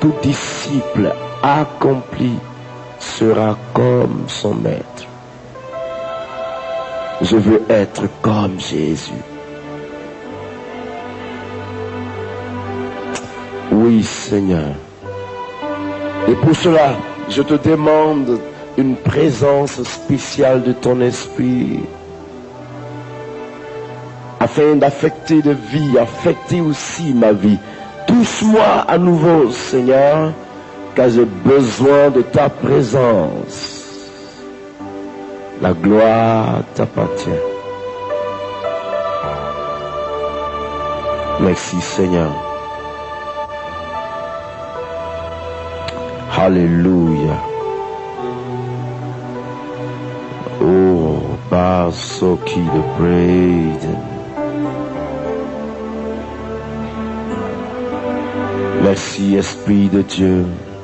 tout disciple accompli sera comme son maître. Je veux être comme Jésus. Oui, Seigneur. Et pour cela, je te demande une présence spéciale de ton esprit, afin d'affecter de vie, affecter aussi ma vie. Touche-moi à nouveau, Seigneur, car j'ai besoin de ta présence. La gloire t'appartient. Merci, Seigneur. Alléluia. Oh, Basoki the Braden. Merci, Esprit de Dieu.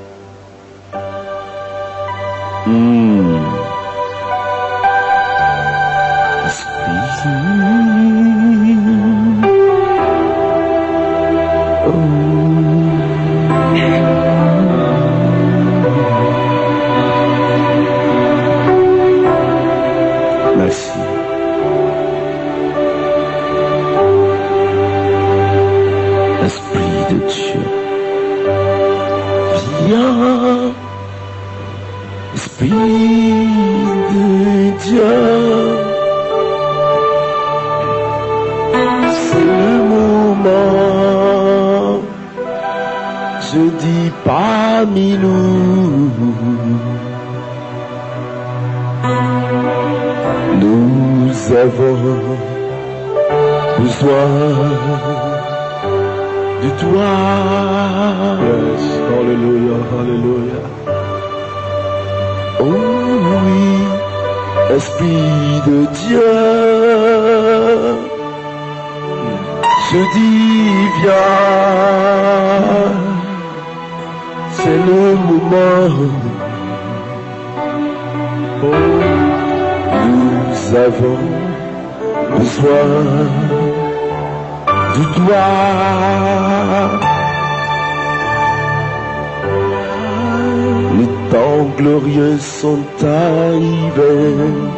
Sont arrivés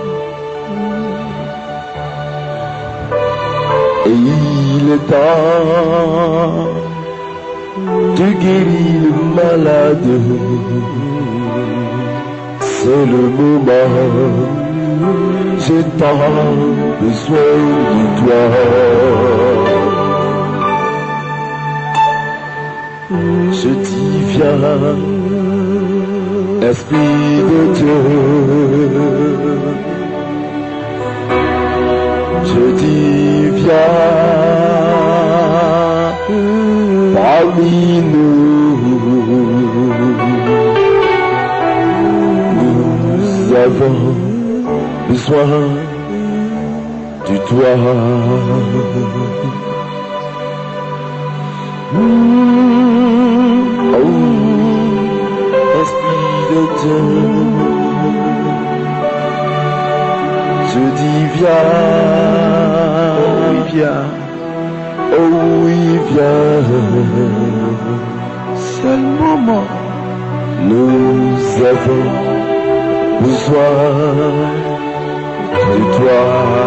et il est temps de guérir le malade. C'est le moment, j'ai tant besoin de toi. Je dis viens, Esprit de Dieu, je dis viens parmi nous. Nous avons besoin de toi. Je dis viens, oh oui viens, c'est le moment, nous avons besoin de toi.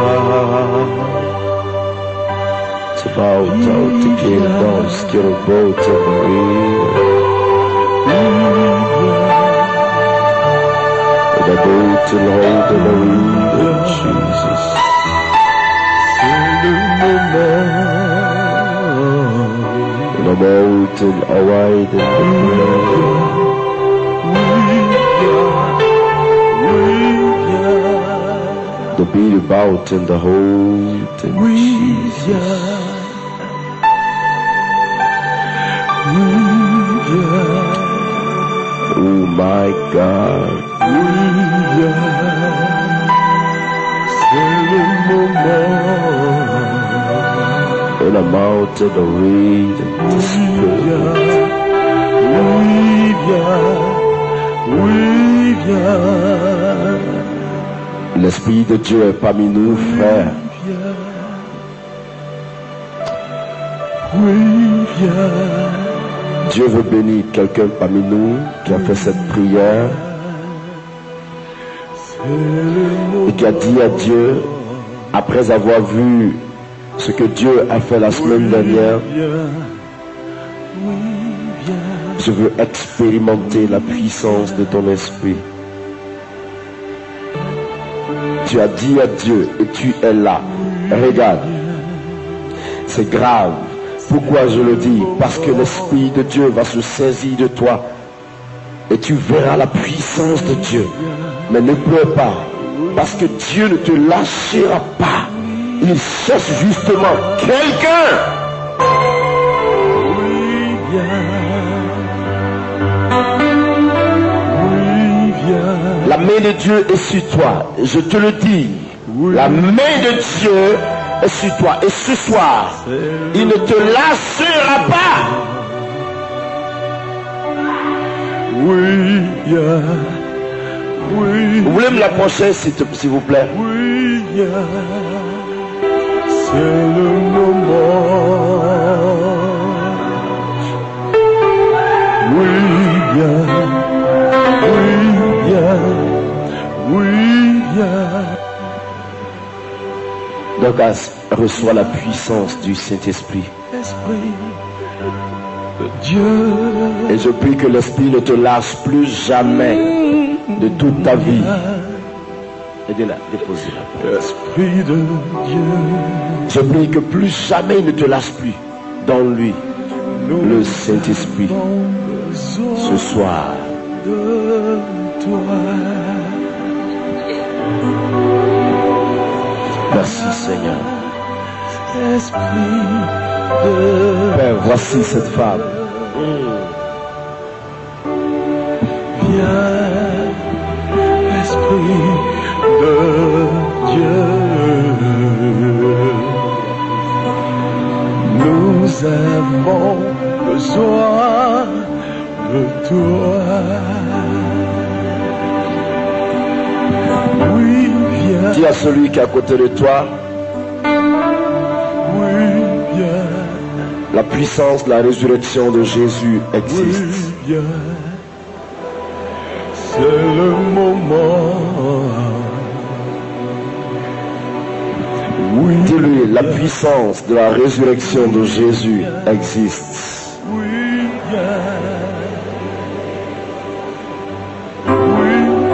It's about to give those skill boats of the the boat and hold the wind of Jesus. In the boat and wide in the beat about in the hold and Jesus. Oh my God. And I'm out of the reed and the spirit. L'Esprit de Dieu est parmi nous, frère. Dieu veut bénir quelqu'un parmi nous qui a fait cette prière et qui a dit à Dieu, après avoir vu ce que Dieu a fait la semaine dernière, je veux expérimenter la puissance de ton esprit. Tu as dit à Dieu et tu es là. Regarde, c'est grave. Pourquoi je le dis? Parce que l'Esprit de Dieu va se saisir de toi et tu verras la puissance de Dieu. Mais ne pleure pas, parce que Dieu ne te lâchera pas. Il cherche justement quelqu'un. La main de Dieu est sur toi. Je te le dis. La main de Dieu est sur toi. Et ce soir, il ne te lâchera pas. Vous voulez me l'approcher s'il vous plaît? C'est le moment. Donc, reçois la puissance du Saint-Esprit. Et je prie que l'Esprit ne te lâche plus jamais de toute ta vie. Aidez-la, déposez-la. Esprit de Dieu. Je prie que plus jamais il ne te lâche plus dans lui, le Saint-Esprit, ce soir. De toi. Merci Seigneur. Esprit de Père, voici cette femme. Viens, Esprit de Dieu. Nous avons besoin de toi. Oui, viens. Dis à celui qui est à côté de toi, Oui, viens. la puissance de la résurrection de Jésus existe. Oui, viens. C'est le moment. Oui, Dis-lui, la puissance de la résurrection de Jésus existe. oui, viens. Oui,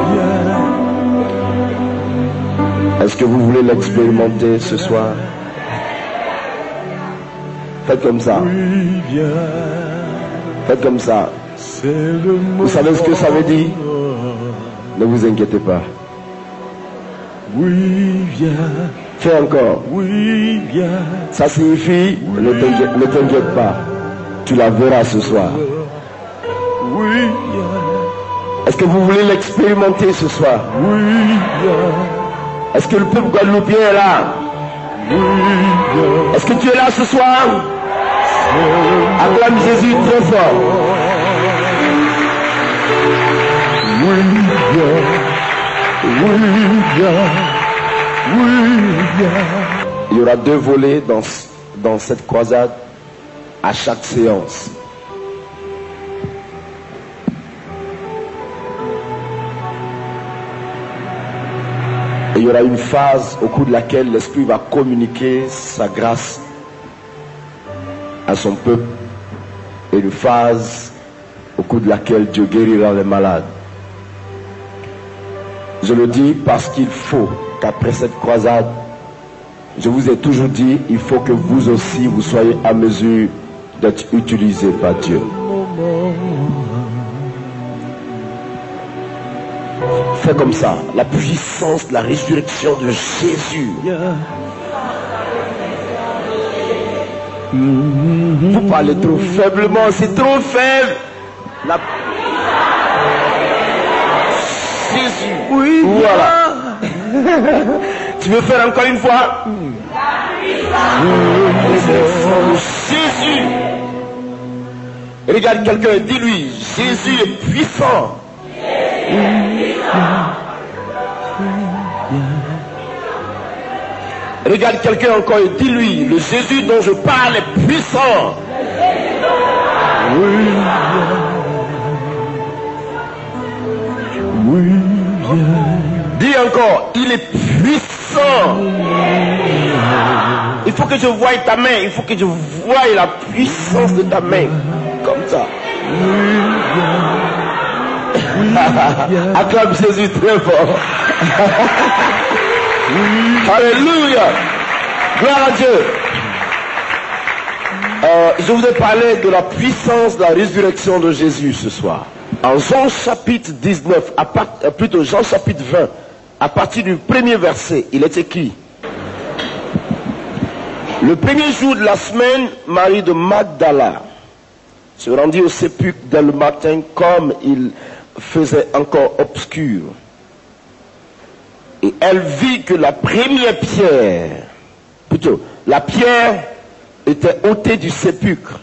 viens. Est-ce que vous voulez l'expérimenter ce soir? Faites comme ça. Oui, viens. Faites comme ça. C'est le moment. Vous savez ce que ça veut dire? Ne vous inquiétez pas. Oui, viens. Fais encore. Oui, viens. Ça signifie, ne t'inquiète pas. Tu la verras ce soir. Oui, viens. Est-ce que vous voulez l'expérimenter ce soir? Oui, viens. Est-ce que le peuple guadeloupéen est là? Oui, viens. Est-ce que tu es là ce soir? Acclame Jésus très fort. Oui, viens. Oui, viens. Oui, viens. Il y aura 2 volets dans cette croisade à chaque séance. Et il y aura une phase au cours de laquelle l'Esprit va communiquer sa grâce à son peuple. Et une phase au cours de laquelle Dieu guérira les malades. Je le dis parce qu'il faut qu'après cette croisade, je vous ai toujours dit, il faut que vous aussi, vous soyez à mesure d'être utilisé par Dieu. Fais comme ça, la puissance de la résurrection de Jésus. Vous parlez trop faiblement, c'est trop faible. La... Jésus. Oui, Voilà. Tu veux faire encore une fois? Jésus. Regarde quelqu'un, dis-lui, Jésus est puissant. Regarde quelqu'un encore et dis-lui, le Jésus dont je parle est puissant. oui, est puissant. Il faut que je voie ta main. Il faut que je voie la puissance de ta main. Comme ça. Acclame Jésus très fort. Alléluia. Gloire à Dieu. Je vous ai parlé de la puissance de la résurrection de Jésus ce soir. En Jean chapitre 19, plutôt Jean chapitre 20, à partir du premier verset, il est écrit: le premier jour de la semaine, Marie de Magdala se rendit au sépulcre dès le matin comme il faisait encore obscur. Et elle vit que la première pierre, plutôt la pierre était ôtée du sépulcre.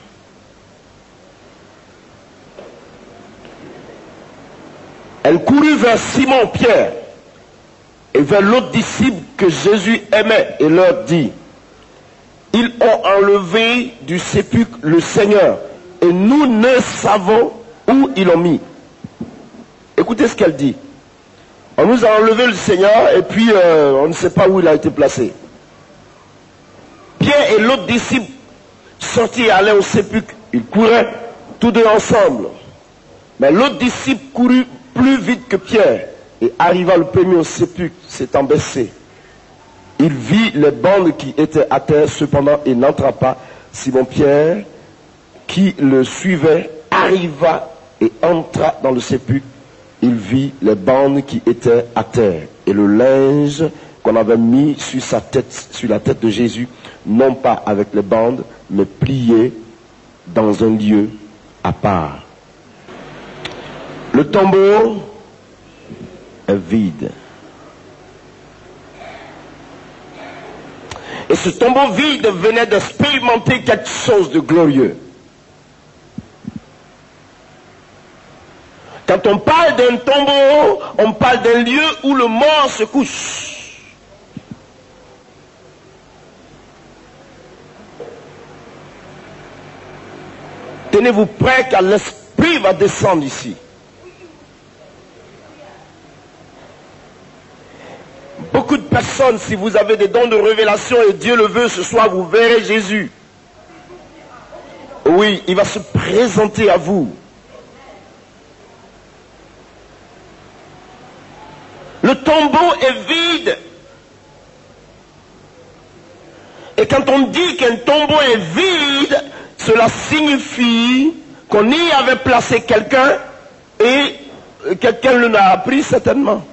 Elle courut vers Simon-Pierre et vers l'autre disciple que Jésus aimait et leur dit: ils ont enlevé du sépulcre le Seigneur et nous ne savons où ils l'ont mis. Écoutez ce qu'elle dit. On nous a enlevé le Seigneur et puis on ne sait pas où il a été placé. Pierre et l'autre disciple sortis et allaient au sépulcre. Ils couraient tous deux ensemble. Mais l'autre disciple courut plus vite que Pierre et arriva le premier au sépulcre, s'étant baissé. Il vit les bandes qui étaient à terre, cependant il n'entra pas. Simon-Pierre, qui le suivait, arriva et entra dans le sépulcre. Il vit les bandes qui étaient à terre et le linge qu'on avait mis sur sa tête, sur la tête de Jésus, non pas avec les bandes, mais plié dans un lieu à part. Le tombeau est vide. Et ce tombeau vide venait d'expérimenter quelque chose de glorieux. Quand on parle d'un tombeau, on parle d'un lieu où le mort se couche. Tenez-vous prêt car l'esprit va descendre ici. Beaucoup de personnes, si vous avez des dons de révélation et Dieu le veut, ce soir vous verrez Jésus. Oui, il va se présenter à vous. Le tombeau est vide. Et quand on dit qu'un tombeau est vide, cela signifie qu'on y avait placé quelqu'un et quelqu'un le n'a appris certainement.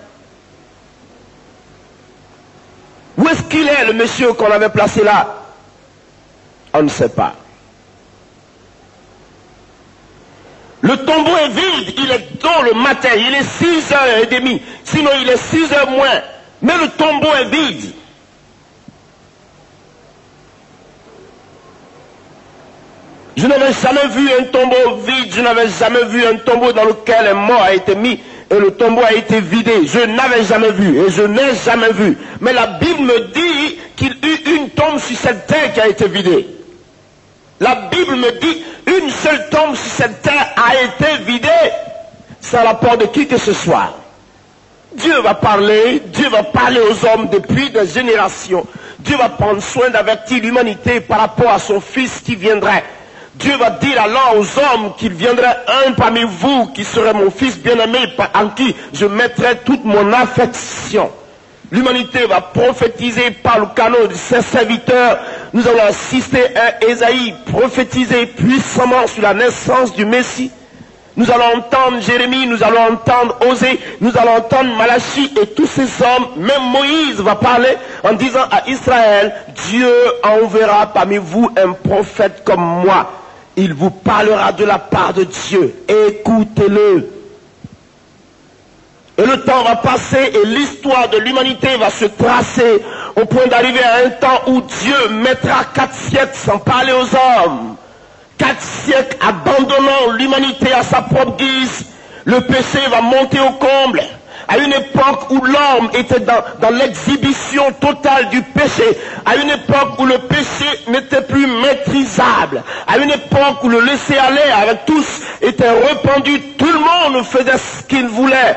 Où est-ce qu'il est, le monsieur qu'on avait placé là? On ne sait pas. Le tombeau est vide, il est tôt le matin, il est 6h30, sinon il est 6h moins, mais le tombeau est vide. Je n'avais jamais vu un tombeau vide, je n'avais jamais vu un tombeau dans lequel un mort a été mis et le tombeau a été vidé. Je n'avais jamais vu et je n'ai jamais vu. Mais la Bible me dit qu'il y eut une tombe sur cette terre qui a été vidée. La Bible me dit une seule tombe sur cette terre a été vidée. Sans l'apport de qui que ce soit. Dieu va parler aux hommes depuis des générations. Dieu va prendre soin d'avertir l'humanité par rapport à son Fils qui viendrait. Dieu va dire alors aux hommes qu'il viendrait un parmi vous qui serait mon Fils bien-aimé en qui je mettrai toute mon affection. L'humanité va prophétiser par le canot de ses serviteurs. Nous allons assister à Ésaïe prophétiser puissamment sur la naissance du Messie. Nous allons entendre Jérémie, nous allons entendre Osée, nous allons entendre Malachie et tous ces hommes. Même Moïse va parler en disant à Israël, Dieu enverra parmi vous un prophète comme moi. Il vous parlera de la part de Dieu. Écoutez-le. Et le temps va passer et l'histoire de l'humanité va se tracer au point d'arriver à un temps où Dieu mettra 4 siècles sans parler aux hommes. 4 siècles abandonnant l'humanité à sa propre guise. Le péché va monter au comble. À une époque où l'homme était dans l'exhibition totale du péché. À une époque où le péché n'était plus maîtrisable. À une époque où le laisser-aller avec tous était répandu. Tout le monde faisait ce qu'il voulait.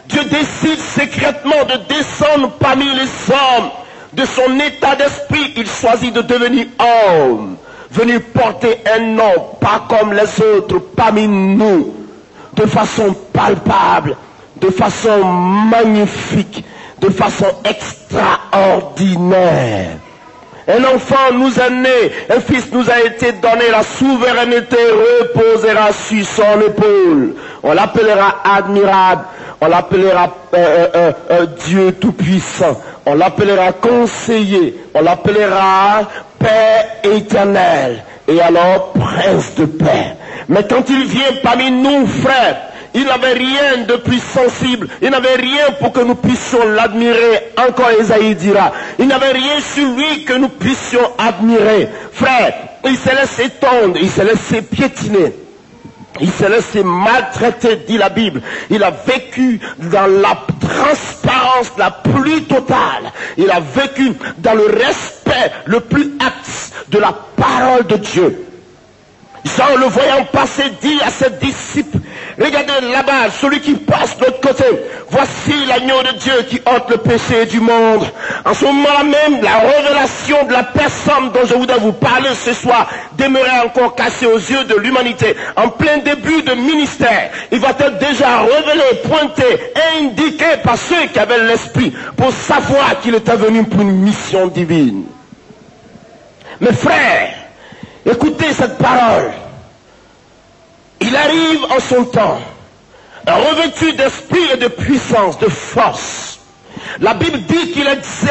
Dieu décide secrètement de descendre parmi les hommes. De son état d'esprit, il choisit de devenir homme, venu porter un nom, pas comme les autres, parmi nous, de façon palpable, de façon magnifique, de façon extraordinaire. Un enfant nous est né, un fils nous a été donné, la souveraineté reposera sur son épaule. On l'appellera admirable, on l'appellera Dieu tout-puissant, on l'appellera conseiller, on l'appellera Père éternel, et alors Prince de paix. Mais quand il vient parmi nous, frères, il n'avait rien de plus sensible. Il n'avait rien pour que nous puissions l'admirer. Encore Esaïe dira. Il n'avait rien sur lui que nous puissions admirer. Frère, il s'est laissé tondre, il s'est laissé piétiner. Il s'est laissé maltraiter, dit la Bible. Il a vécu dans la transparence la plus totale. Il a vécu dans le respect le plus axe de la parole de Dieu. Jean, le voyant passer, dit à ses disciples, regardez là-bas, celui qui passe de l'autre côté. Voici l'agneau de Dieu qui ôte le péché du monde. En ce moment-là même, la révélation de la personne dont je voudrais vous parler ce soir demeurait encore cachée aux yeux de l'humanité. En plein début de ministère, il va être déjà révélé, pointé, indiqué par ceux qui avaient l'esprit pour savoir qu'il était venu pour une mission divine. Mes frères, écoutez cette parole. Il arrive en son temps, revêtu d'esprit et de puissance, de force. La Bible dit qu'il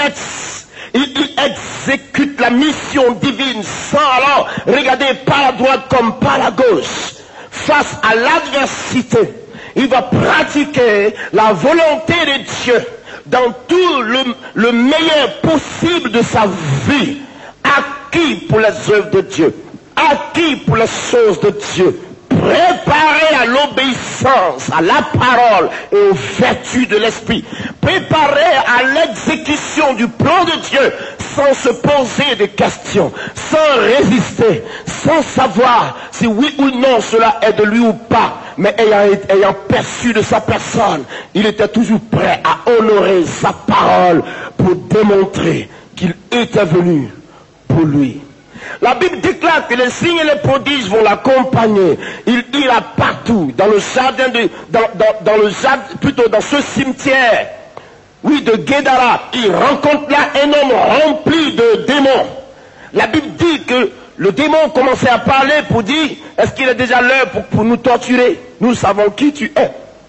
exécute la mission divine sans alors regarder par la droite comme par la gauche. Face à l'adversité, il va pratiquer la volonté de Dieu dans tout le meilleur possible de sa vie, acquis pour les œuvres de Dieu, acquis pour les choses de Dieu, préparé à l'obéissance, à la parole et aux vertus de l'esprit, préparé à l'exécution du plan de Dieu sans se poser de questions, sans résister, sans savoir si oui ou non cela est de lui ou pas, mais ayant perçu de sa personne, il était toujours prêt à honorer sa parole pour démontrer qu'il était venu pour lui. La Bible déclare que les signes et les prodiges vont l'accompagner. Il ira partout, dans le jardin dans ce cimetière, oui, de Guédara. Il rencontre là un homme rempli de démons. La Bible dit que le démon commençait à parler pour dire, est-ce qu'il est déjà l'heure pour nous torturer? Nous savons qui tu es.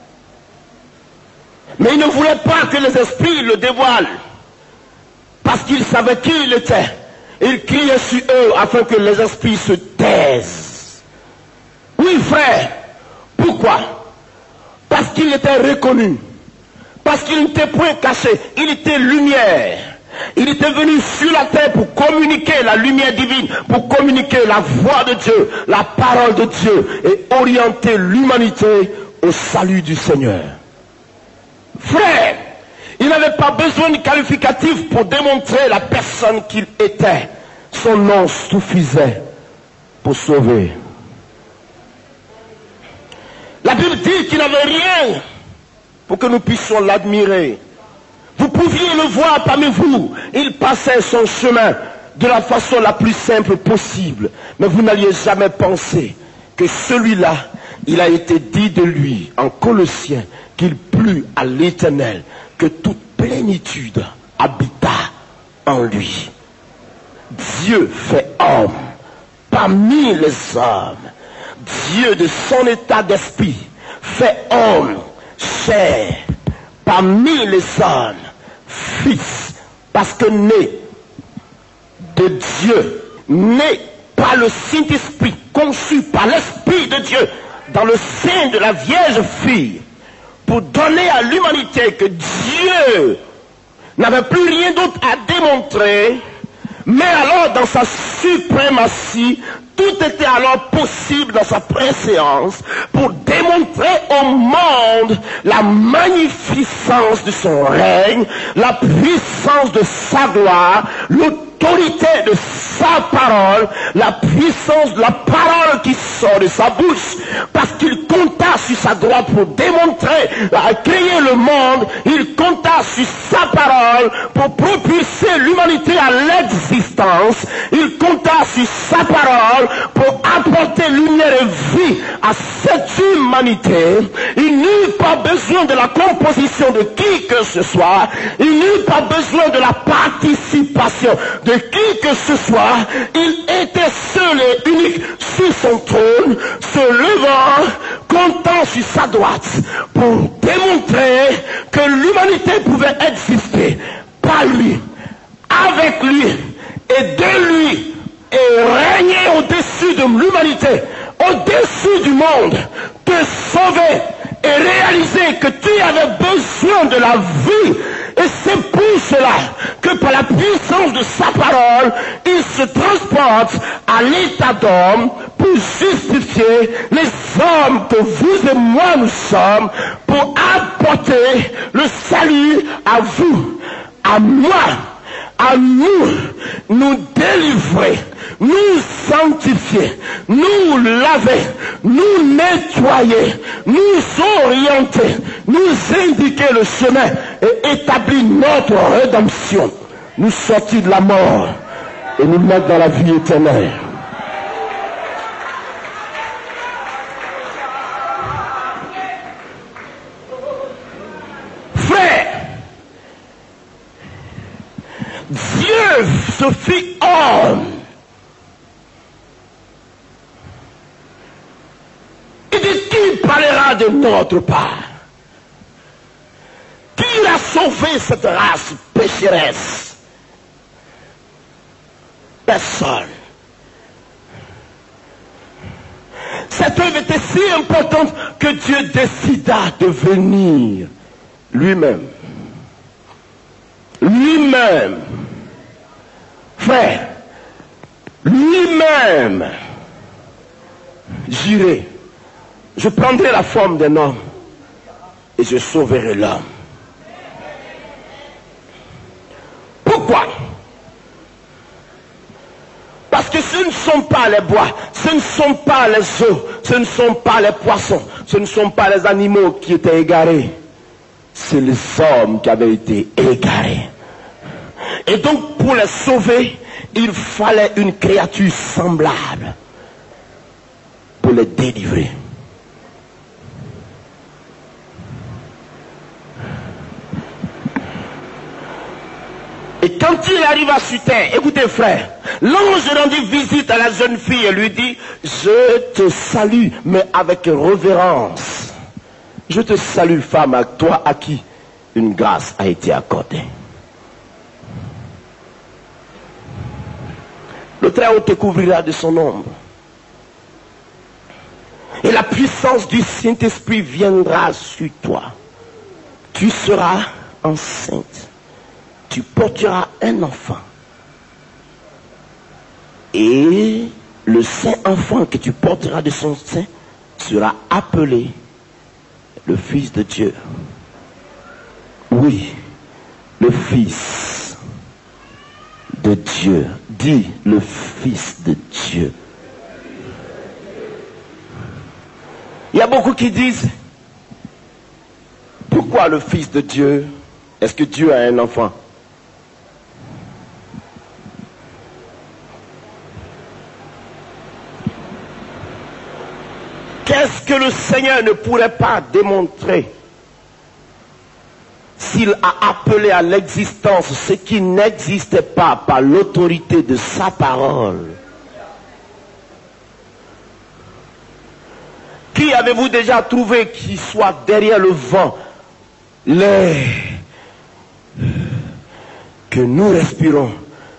Mais il ne voulait pas que les esprits le dévoilent, parce qu'il savait qui il était. Il criait sur eux afin que les esprits se taisent. Oui, frère. Pourquoi? Parce qu'il était reconnu. Parce qu'il n'était point caché. Il était lumière. Il était venu sur la terre pour communiquer la lumière divine, pour communiquer la voix de Dieu, la parole de Dieu et orienter l'humanité au salut du Seigneur. Frère, il n'avait pas besoin de qualificatif pour démontrer la personne qu'il était. Son nom suffisait pour sauver. La Bible dit qu'il n'avait rien pour que nous puissions l'admirer. Vous pouviez le voir parmi vous. Il passait son chemin de la façon la plus simple possible. Mais vous n'alliez jamais penser que celui-là, il a été dit de lui en Colossiens qu'il plut à l'Éternel que toute plénitude habita en lui. Dieu fait homme parmi les hommes. Dieu de son état d'esprit fait homme, chair, parmi les hommes, fils, parce que né de Dieu, né par le Saint-Esprit, conçu par l'Esprit de Dieu, dans le sein de la Vierge fille, pour donner à l'humanité que Dieu n'avait plus rien d'autre à démontrer, mais alors dans sa suprématie, tout était alors possible dans sa préséance pour démontrer au monde la magnificence de son règne, la puissance de sa gloire, l'autorité l'autorité de sa parole, la puissance de la parole qui sort de sa bouche, parce qu'il compta sur sa droite pour démontrer, à créer le monde, il compta sur sa parole pour propulser l'humanité à l'existence, il compta sur sa parole pour apporter lumière et vie à cette humanité. Il n'eut pas besoin de la composition de qui que ce soit, il n'eut pas besoin de la participation de qui que ce soit, il était seul et unique sur son trône, se levant, comptant sur sa droite, pour démontrer que l'humanité pouvait exister par lui, avec lui et de lui, et régner au-dessus de l'humanité, au-dessus du monde, te sauver et réaliser que tu avais besoin de la vie. Et c'est pour cela que par la puissance de sa parole, il se transporte à l'état d'homme pour justifier les hommes que vous et moi nous sommes, pour apporter le salut à vous, à moi, à nous délivrer, nous sanctifier, nous laver, nous nettoyer, nous orienter, nous indiquer le chemin et établir notre rédemption, nous sortir de la mort et nous mettre dans la vie éternelle. Frère, Dieu se fit homme. Et de qui parlera de notre part? Qui a sauvé cette race pécheresse? Personne. Cette œuvre était si importante que Dieu décida de venir lui-même. Lui-même, frère, lui-même, j'irai, je prendrai la forme d'un homme et je sauverai l'homme. Pourquoi? Parce que ce ne sont pas les bois, ce ne sont pas les eaux, ce ne sont pas les poissons, ce ne sont pas les animaux qui étaient égarés. C'est les hommes qui avaient été égarés. Et donc pour les sauver, il fallait une créature semblable pour les délivrer. Et quand il arriva sur terre, écoutez frère, l'ange rendit visite à la jeune fille et lui dit, je te salue, mais avec révérence. Je te salue, femme, à toi à qui une grâce a été accordée. Le Très-Haut te couvrira de son ombre. Et la puissance du Saint-Esprit viendra sur toi. Tu seras enceinte. Tu porteras un enfant. Et le Saint-Enfant que tu porteras de son sein sera appelé le Fils de Dieu. Oui, le Fils de Dieu. Dis le Fils de Dieu. Il y a beaucoup qui disent, pourquoi le Fils de Dieu? Est-ce que Dieu a un enfant? Qu'est-ce que le Seigneur ne pourrait pas démontrer s'il a appelé à l'existence ce qui n'existait pas par l'autorité de sa parole? Qui avez-vous déjà trouvé qui soit derrière le vent, l'air que nous respirons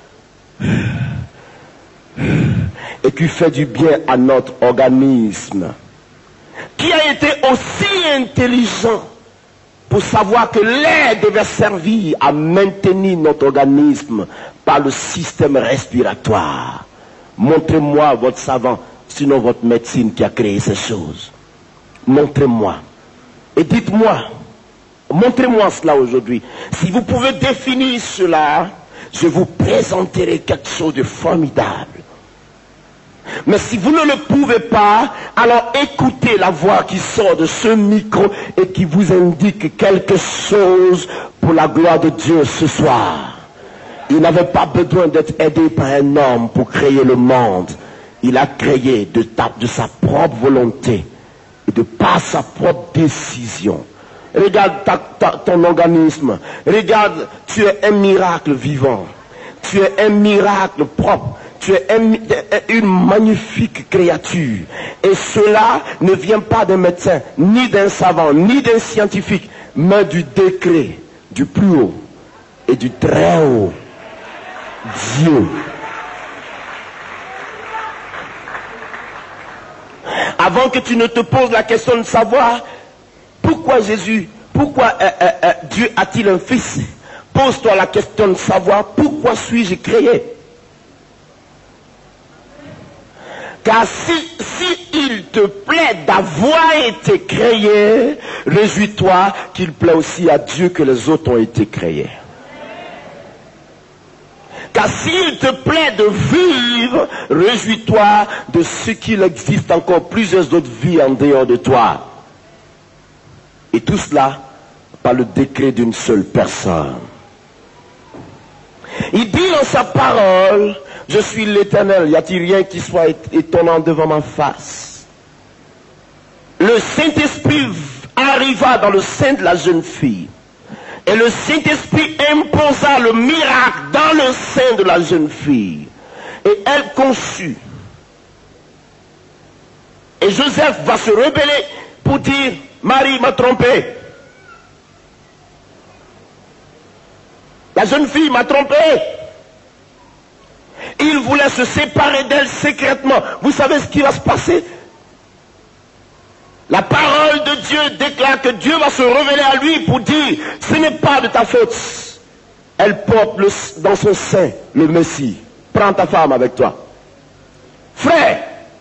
et qui fait du bien à notre organisme? Qui a été aussi intelligent pour savoir que l'air devait servir à maintenir notre organisme par le système respiratoire? Montrez-moi votre savant, sinon votre médecine qui a créé ces choses. Montrez-moi. Et dites-moi, montrez-moi cela aujourd'hui. Si vous pouvez définir cela, je vous présenterai quelque chose de formidable. Mais si vous ne le pouvez pas, alors écoutez la voix qui sort de ce micro et qui vous indique quelque chose pour la gloire de Dieu ce soir. Il n'avait pas besoin d'être aidé par un homme pour créer le monde. Il a créé de sa propre volonté et de par sa propre décision. Regarde ton organisme. Regarde, tu es un miracle vivant. Tu es un miracle propre. Tu es une magnifique créature. Et cela ne vient pas d'un médecin, ni d'un savant, ni d'un scientifique, mais du décret du plus haut et du très haut Dieu. Avant que tu ne te poses la question de savoir pourquoi Dieu a-t-il un fils, pose-toi la question de savoir pourquoi suis-je créé. Car si il te plaît d'avoir été créé, réjouis-toi qu'il plaît aussi à Dieu que les autres ont été créés. Car s'il te plaît de vivre, réjouis-toi de ce qu'il existe encore plusieurs autres vies en dehors de toi. Et tout cela par le décret d'une seule personne. Il dit dans sa parole, je suis l'Éternel, y a-t-il rien qui soit étonnant devant ma face? Le Saint-Esprit arriva dans le sein de la jeune fille. Et le Saint-Esprit imposa le miracle dans le sein de la jeune fille. Et elle conçut. Et Joseph va se rebeller pour dire, Marie m'a trompé. La jeune fille m'a trompé. Il voulait se séparer d'elle secrètement. Vous savez ce qui va se passer? La parole de Dieu déclare que Dieu va se révéler à lui pour dire, ce n'est pas de ta faute. Elle porte dans son sein le Messie. Prends ta femme avec toi. Frère,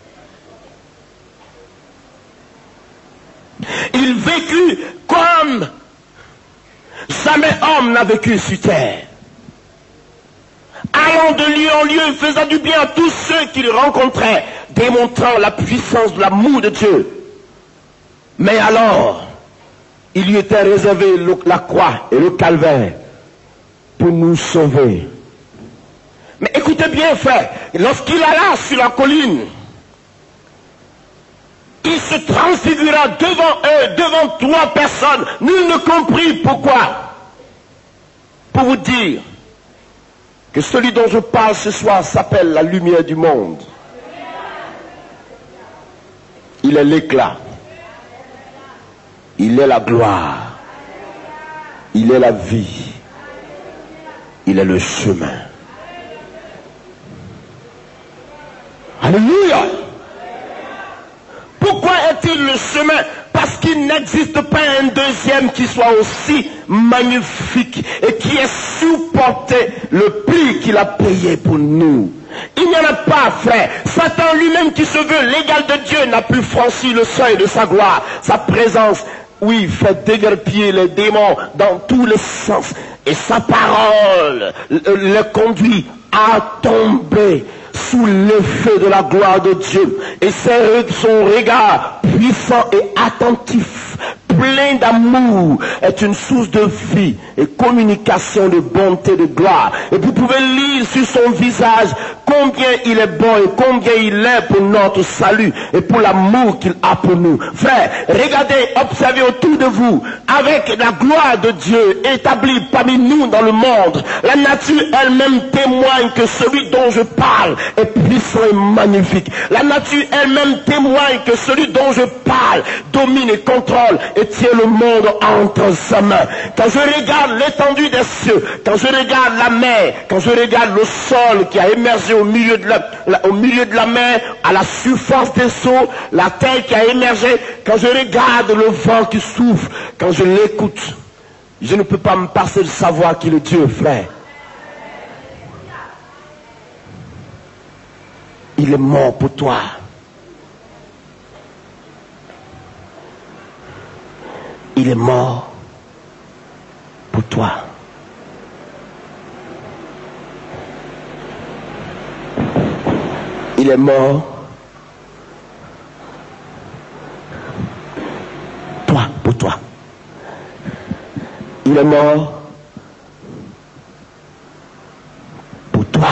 il vécut comme jamais homme n'a vécu sur terre. Allant de lieu en lieu, faisant du bien à tous ceux qu'il rencontrait, démontrant la puissance de l'amour de Dieu. Mais alors, il lui était réservé la croix et le calvaire pour nous sauver. Mais écoutez bien, frère, lorsqu'il alla sur la colline, il se transfigura devant eux, devant 3 personnes. Nul ne comprit pourquoi. Pour vous dire que celui dont je parle ce soir s'appelle la lumière du monde. Il est l'éclat. Il est la gloire. Il est la vie. Il est le chemin. Alléluia. Pourquoi est-il le chemin? Parce qu'il n'existe pas un deuxième qui soit aussi magnifique et qui ait supporté le prix qu'il a payé pour nous. Il n'y en a pas, frère. Satan lui-même qui se veut l'égal de Dieu n'a pu franchir le seuil de sa gloire. Sa présence, oui, fait déguerpir les démons dans tous les sens. Et sa parole le conduit à tomber sous l'effet de la gloire de Dieu. Et son regard puissant et attentif, plein d'amour, est une source de vie et communication de bonté, de gloire. Et vous pouvez lire sur son visage combien il est bon et combien il est pour notre salut et pour l'amour qu'il a pour nous. Frère, regardez, observez autour de vous, avec la gloire de Dieu établie parmi nous dans le monde, la nature elle-même témoigne que celui dont je parle est puissant et magnifique. La nature elle-même témoigne que celui dont je parle domine et contrôle et tient le monde entre sa main. Quand je regarde l'étendue des cieux, quand je regarde la mer, quand je regarde le sol qui a émergé au milieu de la mer, à la surface des eaux, la terre qui a émergé, quand je regarde le vent qui souffle, quand je l'écoute, je ne peux pas me passer de savoir qu'il est Dieu, frère. Il est mort pour toi. Il est mort pour toi. Il est mort. Toi, pour toi. Il est mort. Pour toi.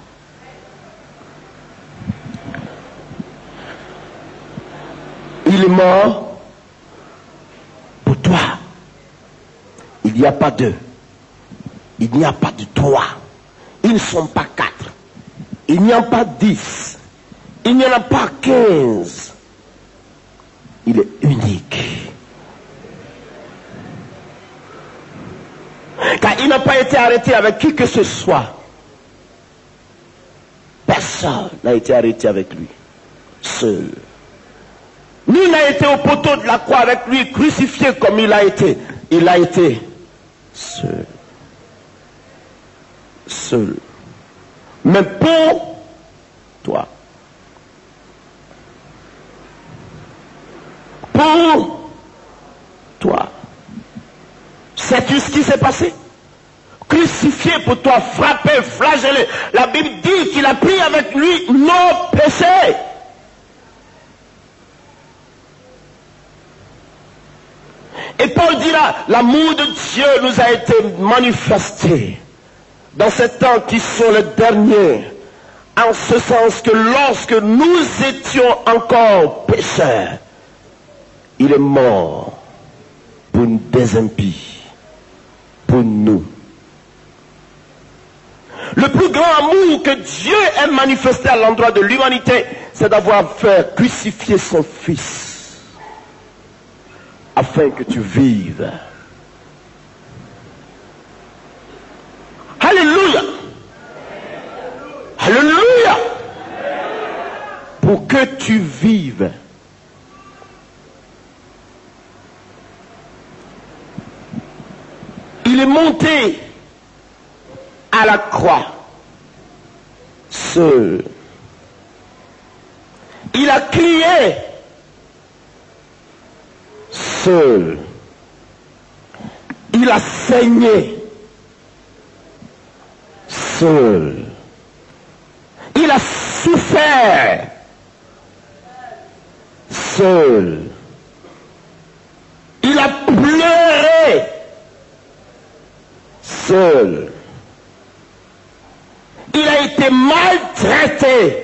Il est mort pour toi. Il n'y a pas deux. Il n'y a pas de trois. Ils ne sont pas quatre. Il n'y en a pas 10. Il n'y en a pas 15. Il est unique. Car il n'a pas été arrêté avec qui que ce soit. Personne n'a été arrêté avec lui. Seul. Nul n'a été au poteau de la croix avec lui, crucifié comme il a été. Il a été seul. Seul. Mais pour toi. Pour toi. Sais-tu ce qui s'est passé? Crucifié pour toi, frappé, flagellé. La Bible dit qu'il a pris avec lui nos péchés. Et Paul dira, l'amour de Dieu nous a été manifesté dans ces temps qui sont les derniers, en ce sens que lorsque nous étions encore pécheurs, il est mort pour des impies, pour nous. Le plus grand amour que Dieu ait manifesté à l'endroit de l'humanité, c'est d'avoir fait crucifier son Fils, afin que tu vives. Alléluia. Alléluia. Pour que tu vives. Il est monté à la croix seul. Il a crié seul. Il a saigné seul. Il a souffert seul. Il a pleuré seul. Il a été maltraité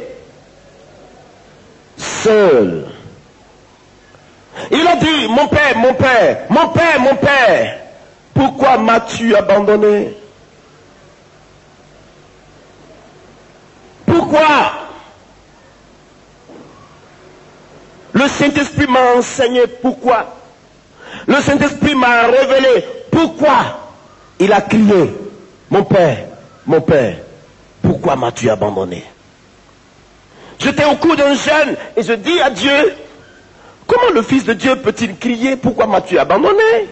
seul. Il a dit, mon père, mon père, mon père, mon père, pourquoi m'as-tu abandonné? Pourquoi? Le Saint-Esprit m'a enseigné pourquoi. Le Saint-Esprit m'a révélé pourquoi. Il a crié, mon père, pourquoi m'as-tu abandonné? J'étais au cours d'un jeûne et je dis à Dieu, comment le Fils de Dieu peut-il crier, pourquoi m'as-tu abandonné?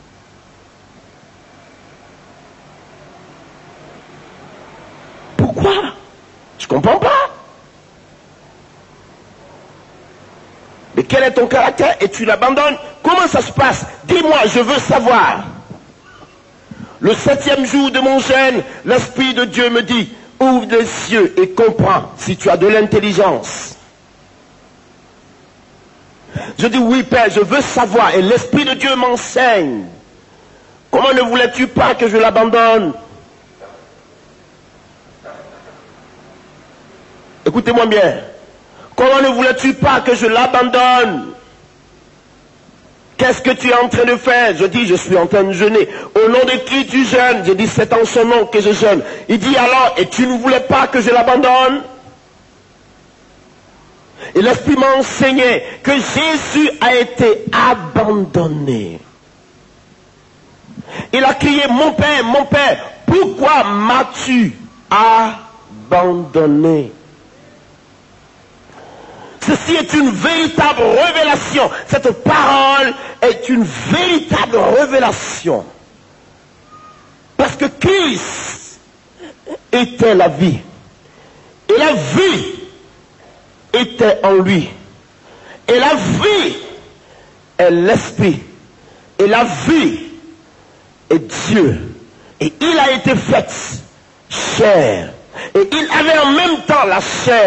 Pourquoi? Je ne comprends pas. Mais quel est ton caractère et tu l'abandonnes? Comment ça se passe? Dis-moi, je veux savoir. Le 7e jour de mon jeûne, l'Esprit de Dieu me dit, ouvre les yeux et comprends si tu as de l'intelligence. Je dis, oui Père, je veux savoir. Et l'Esprit de Dieu m'enseigne. Comment ne voulais-tu pas que je l'abandonne? Écoutez-moi bien. Comment ne voulais-tu pas que je l'abandonne? Qu'est-ce que tu es en train de faire? Je dis, je suis en train de jeûner. Au nom de qui tu jeûnes? Je dis, c'est en son nom que je jeûne. Il dit alors, et tu ne voulais pas que je l'abandonne? Et l'Esprit m'a enseigné que Jésus a été abandonné. Il a crié, mon Père, pourquoi m'as-tu abandonné? Ceci est une véritable révélation. Cette parole est une véritable révélation. Parce que Christ était la vie. Et la vie était en lui. Et la vie est l'esprit. Et la vie est Dieu. Et il a été fait chair. Et il avait en même temps la chair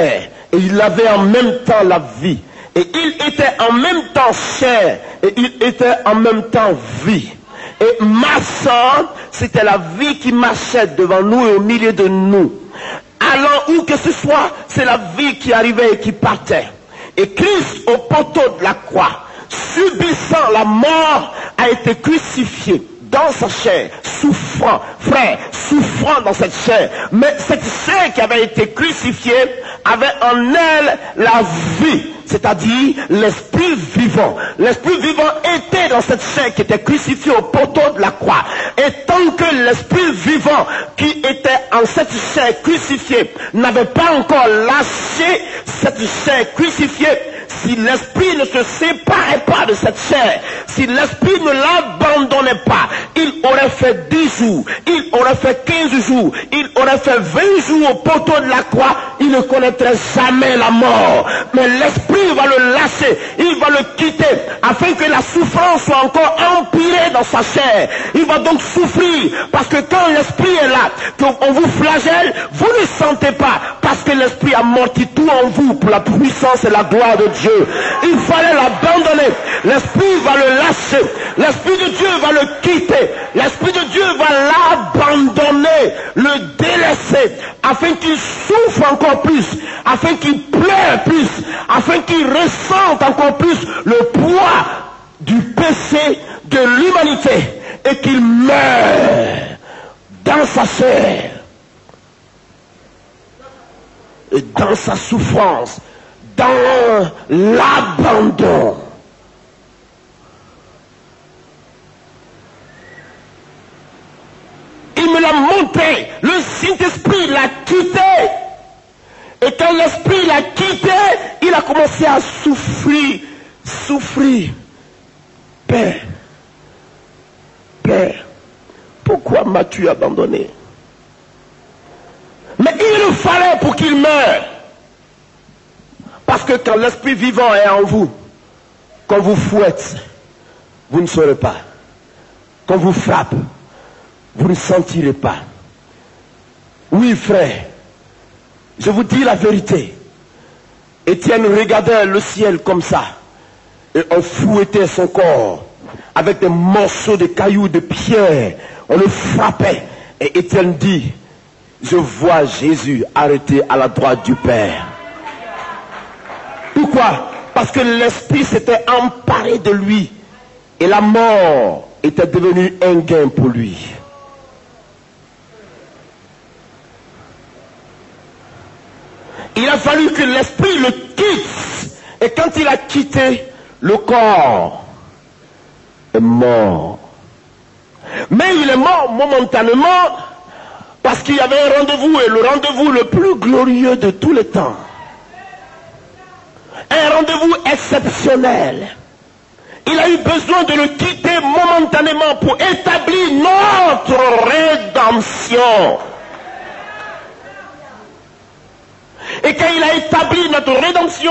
Et il avait en même temps la vie. Et il était en même temps chair. Et il était en même temps vie. Et marchant, c'était la vie qui marchait devant nous et au milieu de nous. Allant où que ce soit, c'est la vie qui arrivait et qui partait. Et Christ, au poteau de la croix, subissant la mort, a été crucifié dans sa chair, souffrant, frère, souffrant dans cette chair. Mais cette chair qui avait été crucifiée avait en elle la vie, c'est-à-dire l'esprit vivant. L'esprit vivant était dans cette chair qui était crucifiée au poteau de la croix. Et tant que l'esprit vivant qui était en cette chair crucifiée n'avait pas encore lâché cette chair crucifiée, si l'esprit ne se séparait pas de cette chair, si l'esprit ne l'abandonnait pas, il aurait fait 10 jours, il aurait fait 15 jours, il aurait fait 20 jours au poteau de la croix, il ne connaîtrait jamais la mort. Mais l'esprit va le lâcher, il va le quitter, afin que la souffrance soit encore empirée dans sa chair. Il va donc souffrir, parce que quand l'esprit est là, qu'on vous flagelle, vous ne sentez pas, parce que l'esprit amortit tout en vous pour la puissance et la gloire de Dieu. Il fallait l'abandonner. L'esprit va le lâcher. L'esprit de Dieu va le quitter. L'esprit de Dieu va l'abandonner, le délaisser, afin qu'il souffre encore plus, afin qu'il pleure plus, afin qu'il ressente encore plus le poids du péché de l'humanité et qu'il meure dans sa chair et dans sa souffrance, dans l'abandon. Il me l'a montré, le Saint-Esprit l'a quitté. Et quand l'Esprit l'a quitté, il a commencé à souffrir. Père, pourquoi m'as-tu abandonné? Mais il le fallait pour qu'il meure. Parce que quand l'Esprit vivant est en vous, quand vous fouette, vous ne saurez pas. Quand vous frappe, vous ne sentirez pas. Oui, frère, je vous dis la vérité. Étienne regardait le ciel comme ça. Et on fouettait son corps avec des morceaux de cailloux, de pierres. On le frappait. Et Étienne dit, je vois Jésus arrêté à la droite du Père. Pourquoi? Parce que l'Esprit s'était emparé de lui. Et la mort était devenue un gain pour lui. Il a fallu que l'Esprit le quitte. Et quand il a quitté, le corps est mort. Mais il est mort momentanément parce qu'il y avait un rendez-vous, et le rendez-vous le plus glorieux de tous les temps. Un rendez-vous exceptionnel. Il a eu besoin de le quitter momentanément pour établir notre rédemption. Et quand il a établi notre rédemption,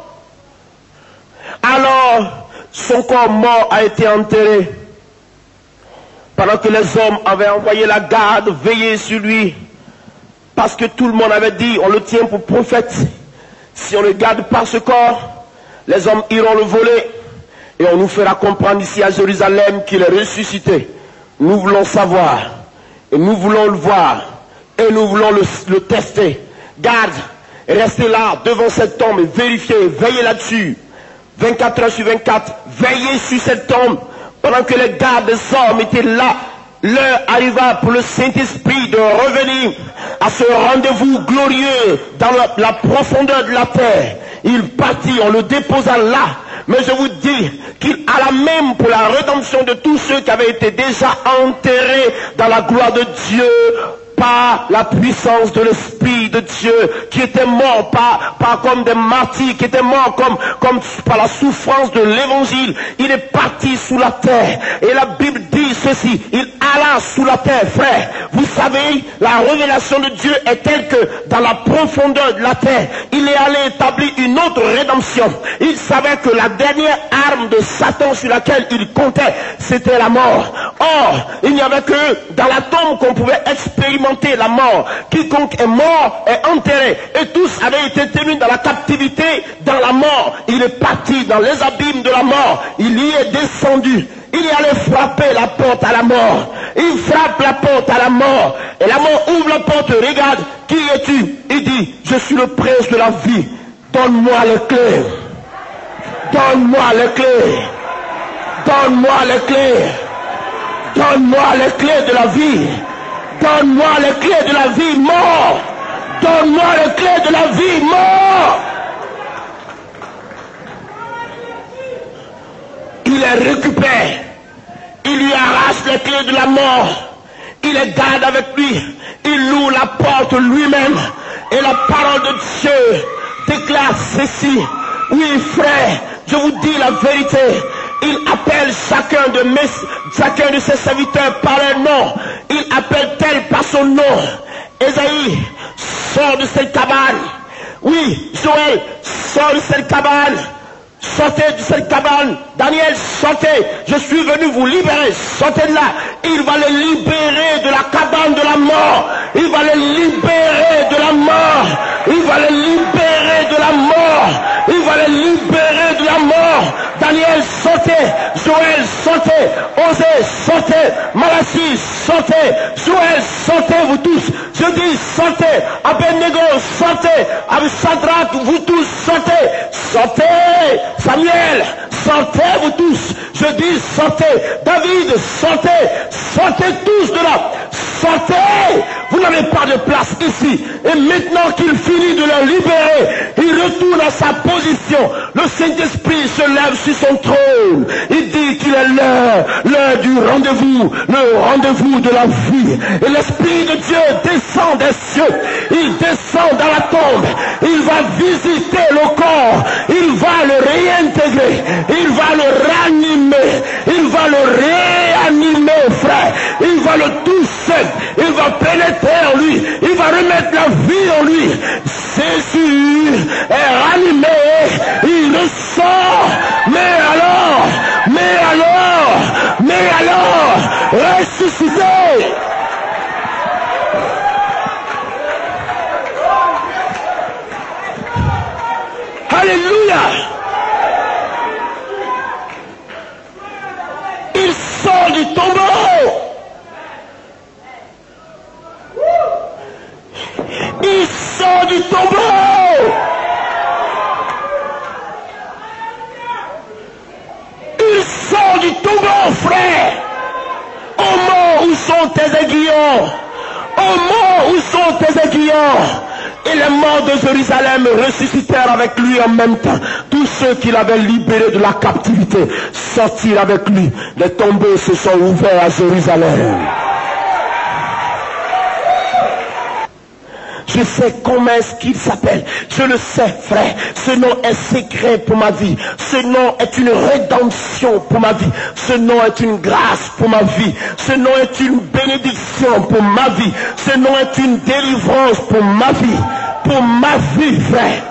alors son corps mort a été enterré. Pendant que les hommes avaient envoyé la garde veiller sur lui, parce que tout le monde avait dit, on le tient pour prophète. Si on ne garde pas ce corps, les hommes iront le voler. Et on nous fera comprendre ici à Jérusalem qu'il est ressuscité. Nous voulons savoir. Et nous voulons le voir. Et nous voulons le tester. Garde, restez là devant cette tombe et vérifiez, veillez là-dessus. 24 heures sur 24, veillez sur cette tombe. Pendant que les gardes des hommes étaient là, l'heure arriva pour le Saint-Esprit de revenir à ce rendez-vous glorieux dans la profondeur de la terre. Il partit, on le déposa là. Mais je vous dis qu'il alla même pour la rédemption de tous ceux qui avaient été déjà enterrés dans la gloire de Dieu par la puissance de l'Esprit de Dieu, qui étaient morts pas comme des martyrs, qui étaient morts comme par la souffrance de l'évangile. Il est parti sous la terre. Et la Bible dit ceci, il alla sous la terre, frère. Vous savez, la révélation de Dieu est telle que dans la profondeur de la terre, il est allé établir une autre rédemption. Il savait que la dernière arme de Satan sur laquelle il comptait, c'était la mort. Or, il n'y avait que dans la tombe qu'on pouvait expérimenter la mort. Quiconque est mort est enterré. Et tous avaient été tenus dans la captivité, dans la mort. Il est parti dans les abîmes de la mort. Il y est descendu. Il est allé frapper la porte à la mort. Il frappe la porte à la mort. Et la mort ouvre la porte. Regarde, qui es-tu? Il dit, je suis le prince de la vie. Donne-moi les clés. Donne-moi les clés. Donne-moi les clés. Donne-moi les clés de la vie. Donne-moi les clés de la vie, mort. Donne-moi les clés de la vie, mort. Il les récupère. Il lui arrache les clés de la mort. Il les garde avec lui. Il loue la porte lui-même. Et la parole de Dieu déclare ceci. Oui, frère, je vous dis la vérité. Il appelle chacun de ses serviteurs par leur nom. Il appelle tel par son nom. Ésaïe, sors de cette cabane. Oui, Joël, sors de cette cabane. Sortez de cette cabane. Daniel, sortez. Je suis venu vous libérer. Sortez de là. Il va les libérer de la cabane de la mort. Il va les libérer de la mort. Il va les libérer de la mort. Il va les libérer de la mort. Daniel, sortez. Joël, sortez. Osée, sortez. Malachie, sortez. Joël, sortez, vous tous. Je dis, sortez. Abednego, sortez. Shadrach, vous tous, sortez. Sortez. Samuel, sortez, vous tous. Je dis, sortez. David, sortez. Sortez tous de là. Sortez. Vous n'avez pas de place ici. Et maintenant qu'il finit de le libérer, il retourne à sa position. Le Saint-Esprit se lève sur son trône. Il dit qu'il est l'heure du rendez-vous, le rendez-vous de la vie. Et l'Esprit de Dieu descend des cieux. Il descend dans la tombe. Il va visiter le corps. Il va le réintégrer. Il va le ranimer. Il va le réanimer, frère. Il va le toucher. Il va pénétrer en lui. Il va remettre la vie en lui. Jésus est ranimé. Il ressort. Mais alors, ressuscité. Alléluia. Il sort du tombeau. Il sort du tombeau. Il sort du tombeau, frère. Au mort, où sont tes aiguillons? Au mort, où sont tes aiguillons? Et les morts de Jérusalem ressuscitèrent avec lui en même temps. Tous ceux qui l'avaient libéré de la captivité sortirent avec lui. Les tombeaux se sont ouverts à Jérusalem. Je sais comment est-ce qu'il s'appelle. Je le sais, frère. Ce nom est secret pour ma vie. Ce nom est une rédemption pour ma vie. Ce nom est une grâce pour ma vie. Ce nom est une bénédiction pour ma vie. Ce nom est une délivrance pour ma vie. Pour ma vie, frère.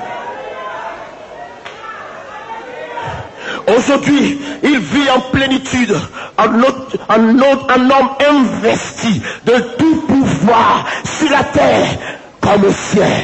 Aujourd'hui, il vit en plénitude, un homme investi de tout pouvoir sur la terre comme au ciel.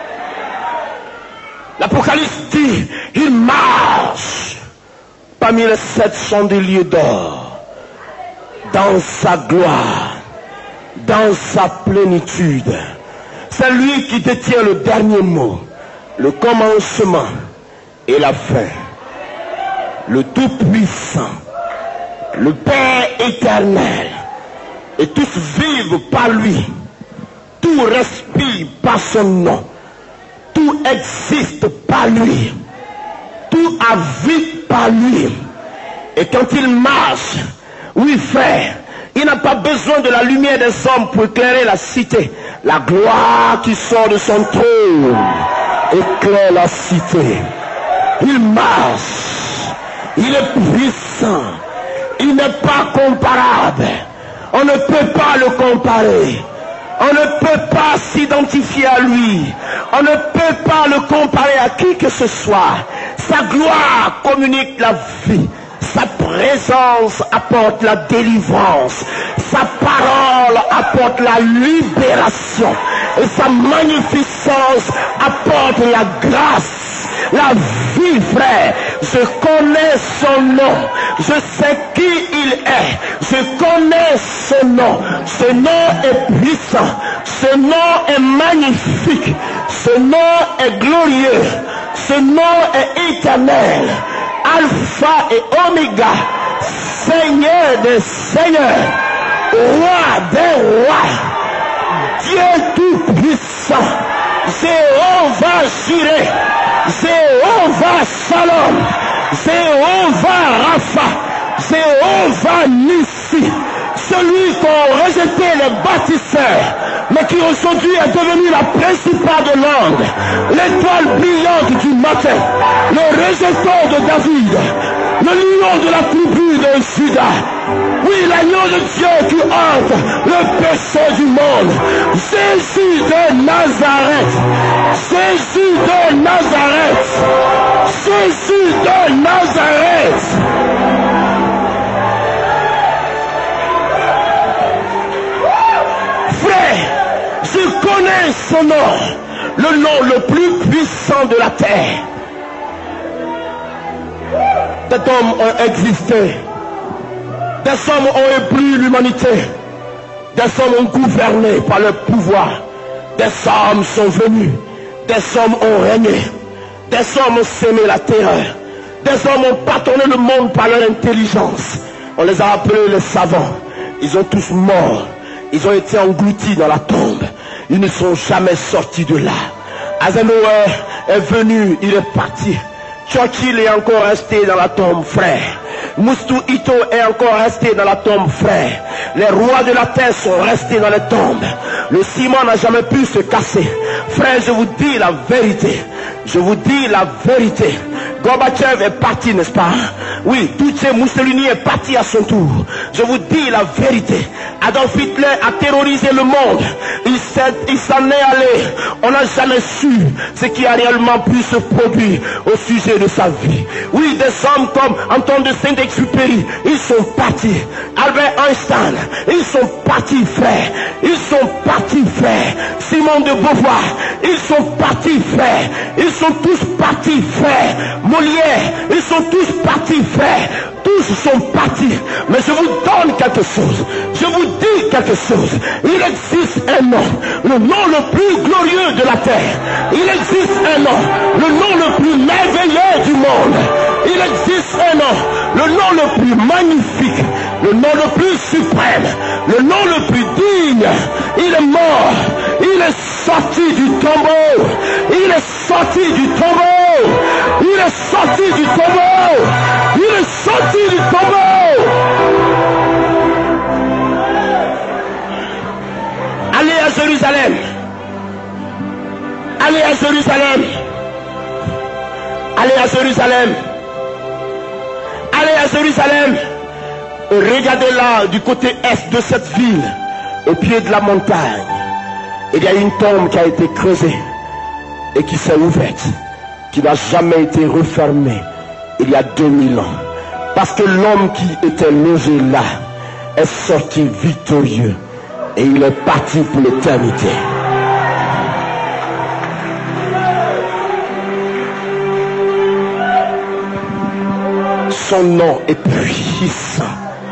L'Apocalypse dit, il marche parmi les 7 chandeliers d'or, dans sa gloire, dans sa plénitude. C'est lui qui détient le dernier mot, le commencement et la fin. Le Tout-Puissant, le Père éternel, et tous vivent par lui. Tout respire par son nom. Tout existe par lui. Tout a vie par lui. Et quand il marche, oui frère, il n'a pas besoin de la lumière des hommes pour éclairer la cité. La gloire qui sort de son trône éclaire la cité. Il marche. Il est puissant. Il n'est pas comparable. On ne peut pas le comparer. On ne peut pas s'identifier à lui. On ne peut pas le comparer à qui que ce soit. Sa gloire communique la vie. Sa présence apporte la délivrance. Sa parole apporte la libération. et sa magnificence apporte la grâce. La vie, frère, je connais son nom, je sais qui il est, je connais son nom. Ce nom est puissant, ce nom est magnifique, ce nom est glorieux, ce nom est éternel, Alpha et Oméga, Seigneur des seigneurs, Roi des rois, Dieu tout puissant, Jéhovah Jireh, Jéhovah Shalom, Jéhovah Rapha, Jéhovah Nissi, celui qu'ont rejeté les bâtisseurs, mais qui aujourd'hui est devenu la principale de l'ordre, l'étoile brillante du matin, le rejeton de David, le lion de la tribu de Juda, oui, l'agneau de Dieu qui hante le péché du monde, Jésus de Nazareth, Jésus de Nazareth, Jésus de Nazareth. Frère, je connais son nom, le nom le plus puissant de la terre. Des hommes ont existé, des hommes ont ébloui l'humanité, des hommes ont gouverné par leur pouvoir, des hommes sont venus, des hommes ont régné, des hommes ont sémé la terreur, des hommes ont bâtonné le monde par leur intelligence. On les a appelés les savants. Ils ont tous morts, ils ont été engloutis dans la tombe, ils ne sont jamais sortis de là. Eisenhower est venu, il est parti. Churchill est encore resté dans la tombe, frère. Moustou Ito est encore resté dans la tombe, frère. Les rois de la terre sont restés dans les tombes. Le ciment n'a jamais pu se casser. Frère, je vous dis la vérité. Je vous dis la vérité. Gorbatchev est parti, n'est-ce pas? Oui, Duce Mussolini est parti à son tour. Je vous dis la vérité. Adolf Hitler a terrorisé le monde. Il s'en est allé. On n'a jamais su ce qui a réellement pu se produire au sujet de sa vie. Oui, des hommes comme Antoine de Saint-Exupéry, ils sont partis. Albert Einstein, ils sont partis, frère. Ils sont partis, frère. Simone de Beauvoir, ils sont partis, frère. Ils sont tous partis, frère. Molière, ils sont tous partis, frère. Tous sont partis. Mais je vous donne quelque chose. Je vous dis quelque chose. Il existe un nom, le nom le plus glorieux de la terre. Il existe un nom, le nom le plus merveilleux du monde. Il existe un nom, le nom le plus magnifique, le nom le plus suprême, le nom le plus digne. Il est mort, il est sorti du tombeau, il est sorti du tombeau, il est sorti du tombeau, il est sorti du tombeau. Allez à Jérusalem, allez à Jérusalem, allez à Jérusalem. Allez à Jérusalem, regardez là du côté est de cette ville, au pied de la montagne. Il y a une tombe qui a été creusée et qui s'est ouverte, qui n'a jamais été refermée il y a 2000 ans. Parce que l'homme qui était logé là est sorti victorieux et il est parti pour l'éternité. Son nom est puissant.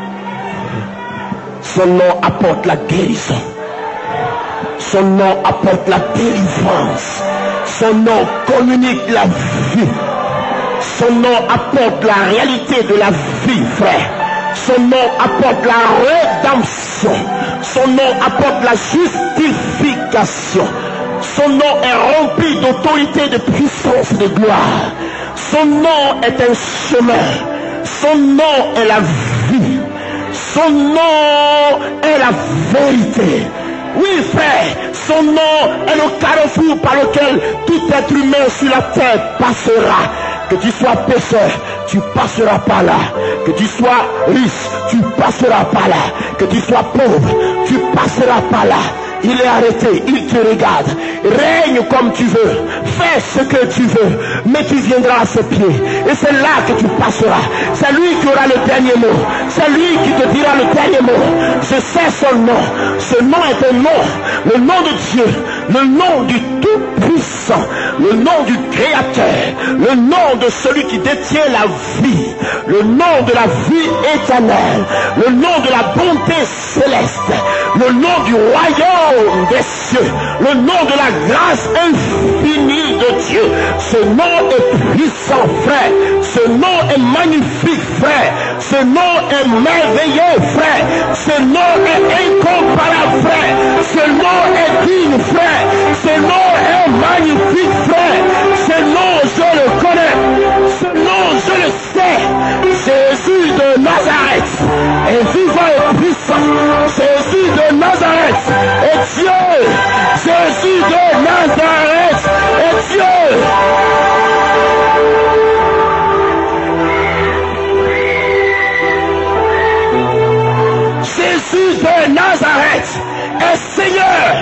Son nom apporte la guérison. Son nom apporte la délivrance. Son nom communique la vie. Son nom apporte la réalité de la vie, frère. Son nom apporte la rédemption. Son nom apporte la justification. Son nom est rempli d'autorité, de puissance, de gloire. Son nom est un chemin. Son nom est la vie. Son nom est la vérité. Oui, frère, son nom est le carrefour par lequel tout être humain sur la terre passera. Que tu sois pécheur, tu passeras par là. Que tu sois riche, tu passeras par là. Que tu sois pauvre, tu passeras par là. Il est arrêté, il te regarde. Règne comme tu veux, fais ce que tu veux, mais tu viendras à ses pieds. Et c'est là que tu passeras. C'est lui qui aura le dernier mot. C'est lui qui te dira le dernier mot. Je sais son nom. Ce nom est un nom, le nom de Dieu, le nom du Tout-Puissant, le nom du Créateur, le nom de celui qui détient la vie, le nom de la vie éternelle, le nom de la bonté céleste, le nom du royaume des cieux, le nom de la grâce infinie de Dieu. Ce nom est puissant, frère. Ce nom est magnifique, frère. Ce nom est merveilleux, frère. Ce nom est incomparable, frère. Ce nom est digne, frère. Ce nom est magnifique, frère. Ce nom, je le connais. Ce nom, je le sais. Jésus de Nazareth est vivant et puissant. Jésus de Nazareth est Dieu. Jésus de Nazareth est Dieu. Jésus de Nazareth est Seigneur.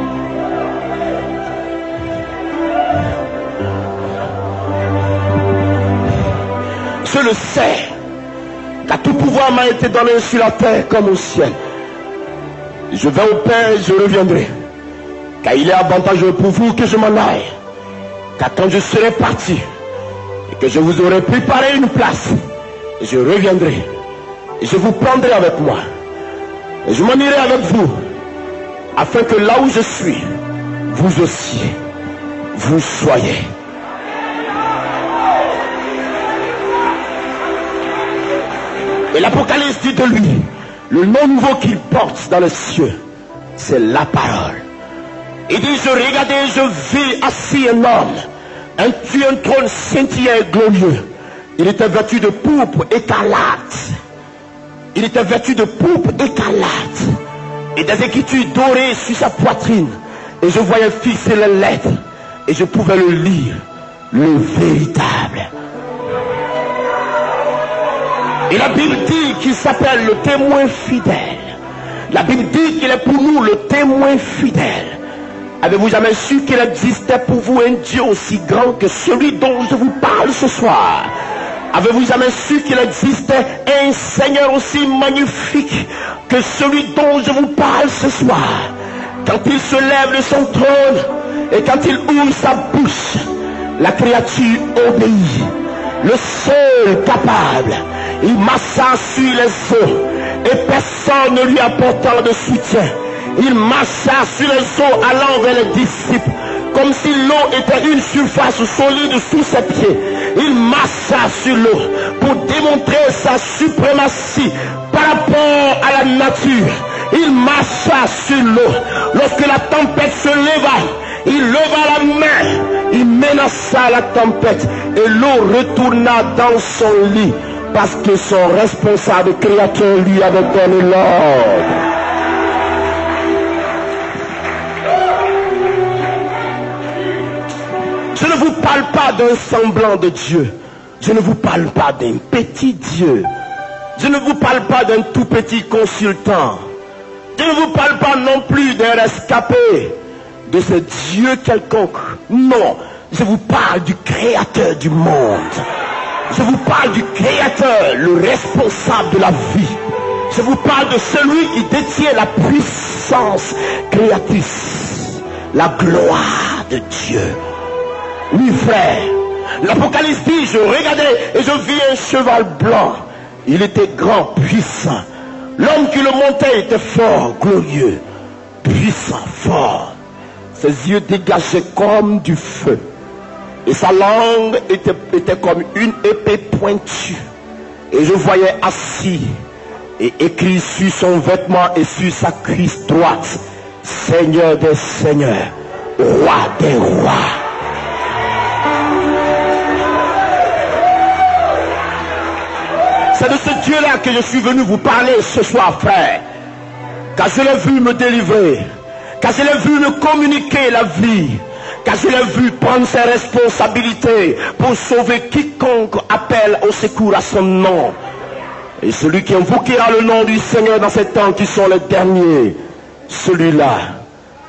Je le sais, car tout pouvoir m'a été donné sur la terre comme au ciel. Je vais au Père et je reviendrai, car il est avantageux pour vous que je m'en aille. Car quand je serai parti et que je vous aurai préparé une place, je reviendrai et je vous prendrai avec moi. Et je m'en irai avec vous, afin que là où je suis, vous aussi, vous soyez. Et l'Apocalypse dit de lui, le nom nouveau qu'il porte dans les cieux, c'est la parole. Il dit, je regardais, je vis assis un homme, sur un trône scintillant et glorieux. Il était vêtu de pourpre écarlate. Il était vêtu de pourpre écarlate. Et des écritures dorées sur sa poitrine. Et je voyais fixer les lettres. Et je pouvais le lire. Le véritable. Et la Bible dit qu'il s'appelle le témoin fidèle. La Bible dit qu'il est pour nous le témoin fidèle. Avez-vous jamais su qu'il existait pour vous un Dieu aussi grand que celui dont je vous parle ce soir? Avez-vous jamais su qu'il existait un Seigneur aussi magnifique que celui dont je vous parle ce soir? Quand il se lève de son trône et quand il ouvre sa bouche, la créature obéit. Le seul capable, il massa sur les eaux et personne ne lui apportant de soutien. Il marcha sur les eaux allant vers les disciples, comme si l'eau était une surface solide sous ses pieds. Il marcha sur l'eau pour démontrer sa suprématie par rapport à la nature. Il marcha sur l'eau. Lorsque la tempête se leva, il leva la main, il menaça la tempête et l'eau retourna dans son lit parce que son responsable créateur lui avait donné l'ordre. Je ne vous parle pas d'un semblant de Dieu. Je ne vous parle pas d'un petit Dieu. Je ne vous parle pas d'un tout petit consultant. Je ne vous parle pas non plus d'un rescapé, de ce Dieu quelconque. Non, je vous parle du Créateur du monde. Je vous parle du Créateur, le responsable de la vie. Je vous parle de celui qui détient la puissance créatrice, la gloire de Dieu. Oui, frère, l'Apocalypse dit, je regardais et je vis un cheval blanc. Il était grand, puissant. L'homme qui le montait était fort, glorieux, puissant, fort. Ses yeux dégageaient comme du feu. Et sa langue était comme une épée pointue. Et je voyais assis et écrit sur son vêtement et sur sa cuisse droite, Seigneur des seigneurs, Roi des rois. C'est de ce Dieu-là que je suis venu vous parler ce soir, frère. Car je l'ai vu me délivrer. Car je l'ai vu me communiquer la vie. Car je l'ai vu prendre ses responsabilités pour sauver quiconque appelle au secours à son nom. Et celui qui invoquera le nom du Seigneur dans ces temps qui sont les derniers, celui-là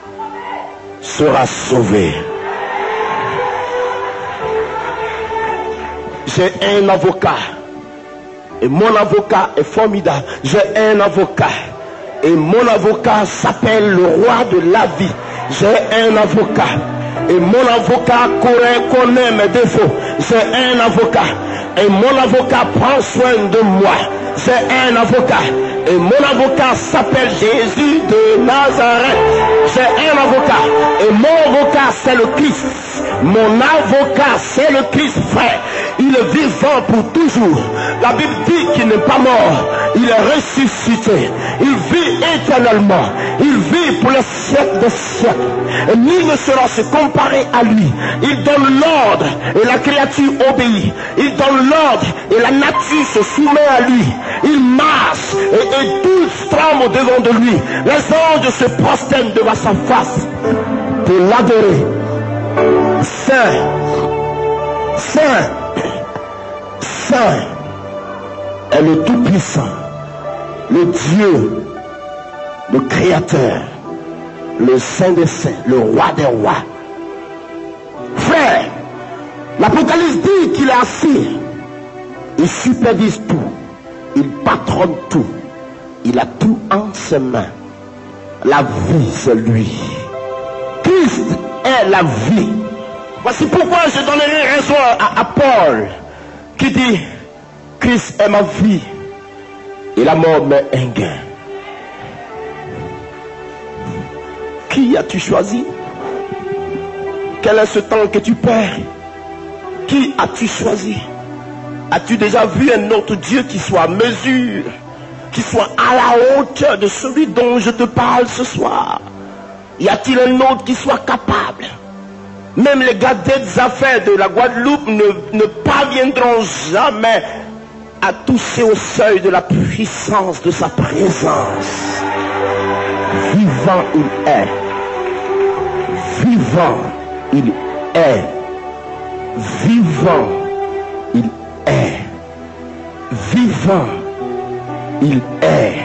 sera sauvé. J'ai un avocat. Et mon avocat est formidable. J'ai un avocat. Et mon avocat s'appelle le roi de la vie. J'ai un avocat. Et mon avocat connaît mes défauts. J'ai un avocat. Et mon avocat prend soin de moi. J'ai un avocat. Et mon avocat s'appelle Jésus de Nazareth. J'ai un avocat. Et mon avocat c'est le Christ. Mon avocat c'est le Christ, frère. Il est vivant pour toujours. La Bible dit qu'il n'est pas mort. Il est ressuscité. Il vit éternellement. Il vit pour les siècles des siècles. Et nul ne saura se comparer à lui. Il donne l'ordre et la créature obéit. Il donne l'ordre et la nature se soumet à lui. Il marche et tout tremble devant de lui. Les anges se prosternent devant sa face pour l'adorer. Saint, Saint, Saint est le Tout-Puissant, le Dieu, le Créateur, le Saint des Saints, le Roi des Rois. Frère, l'Apocalypse dit qu'il est assis. Il supervise tout. Il patronne tout. Il a tout en ses mains. La vie, c'est lui. Christ est la vie. Voici pourquoi je donnerai raison à Paul qui dit Christ est ma vie et la mort m'est un gain. Qui as-tu choisi? Quel est ce temps que tu perds? Qui as-tu choisi? As-tu déjà vu un autre Dieu qui soit à mesure, qui soit à la hauteur de celui dont je te parle ce soir? Y a-t-il un autre qui soit capable? Même les gars des affaires de la Guadeloupe ne parviendront jamais à toucher au seuil de la puissance de sa présence. Vivant il est. Vivant il est. Vivant il est. Vivant il est.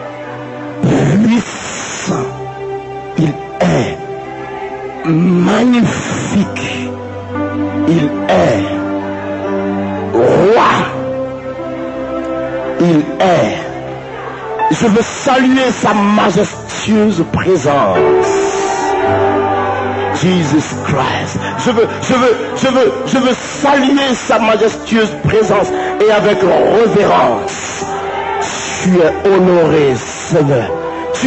Puissant il est. Magnifique il est. Roi il est. Je veux saluer sa majestueuse présence. Jesus Christ. Je veux saluer sa majestueuse présence et avec révérence. Tu es honoré, Seigneur. Tu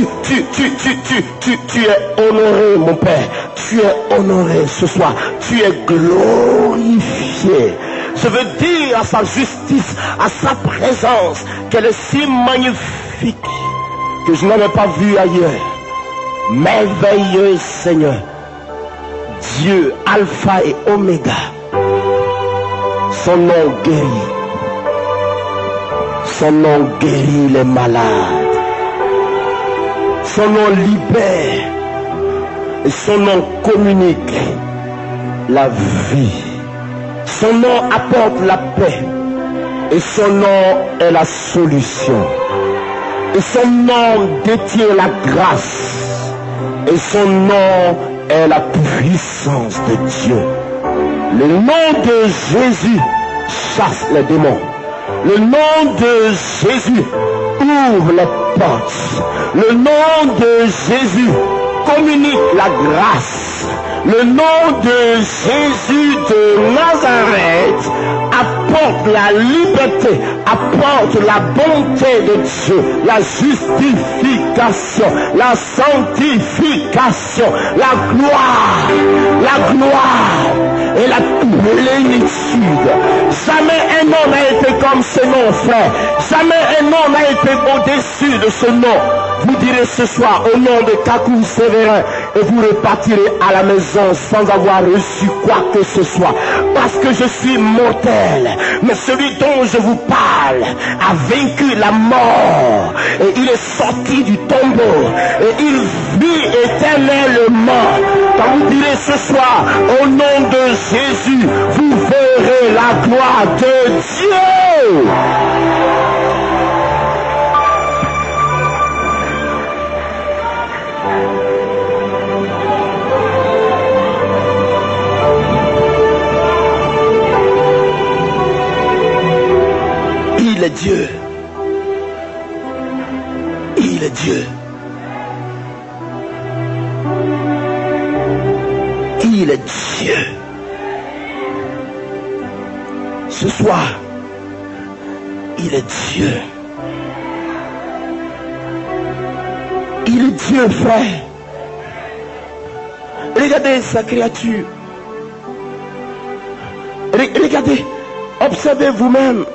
es honoré, mon Père. Tu es honoré ce soir. Tu es glorifié. Je veux dire à sa justice, à sa présence, qu'elle est si magnifique que je n'avais pas vu ailleurs. Merveilleux Seigneur. Dieu, Alpha et Oméga. Son nom guérit. Son nom guérit les malades. Son nom libère. Et son nom communique la vie. Son nom apporte la paix. Et son nom est la solution. Et son nom détient la grâce. Et son nom est la puissance de Dieu. Le nom de Jésus chasse les démons. Le nom de Jésus ouvre les portes. Le nom de Jésus communique la grâce. Le nom de Jésus de Nazareth apporte la liberté, apporte la bonté de Dieu, la justification, la sanctification, la gloire et la plénitude. Jamais un homme n'a été comme ce nom, frère. Jamais un homme n'a été au-dessus de ce nom. Vous direz ce soir au nom de Kakou Sévérin et vous repartirez à la maison sans avoir reçu quoi que ce soit. Parce que je suis mortel. Mais celui dont je vous parle a vaincu la mort. Et il est sorti du tombeau. Et il vit éternellement. Quand vous direz ce soir au nom de Jésus, vous verrez la gloire de Dieu. est Dieu. Il est Dieu. Ce soir, il est Dieu. Il est Dieu, frère. Regardez sa créature. Regardez, observez vous-même.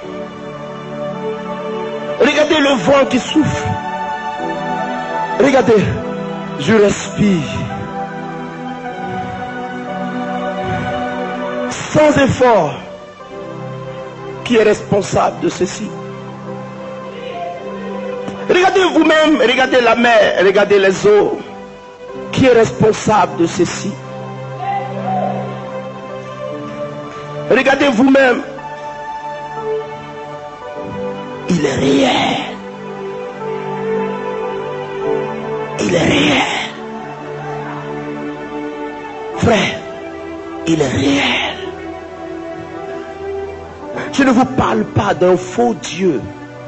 Regardez le vent qui souffle. Regardez, je respire. Sans effort. Qui est responsable de ceci? Regardez vous-même, regardez la mer, regardez les eaux. Qui est responsable de ceci? Regardez vous-même. Il est réel. Il est réel. Frère, il est réel. Je ne vous parle pas d'un faux Dieu.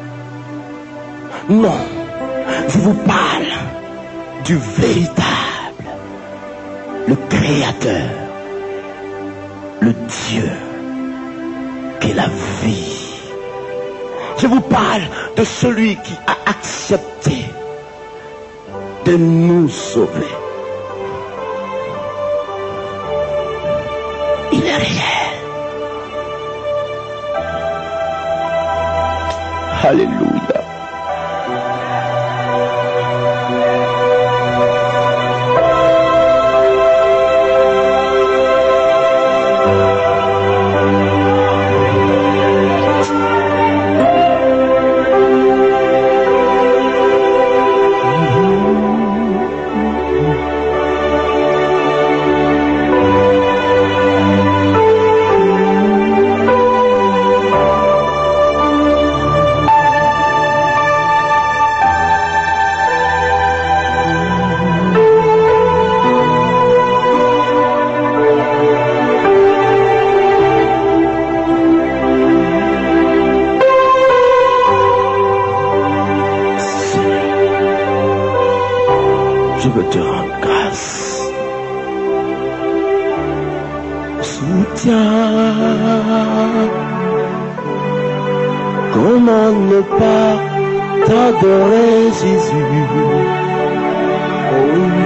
Non, je vous parle du véritable, le Créateur, le Dieu qui est la vie. Je vous parle de celui qui a accepté de nous sauver. Il est réel. Alléluia. Je veux te rendre grâce. Soutien. Comment ne pas t'adorer, Jésus? Oh oui,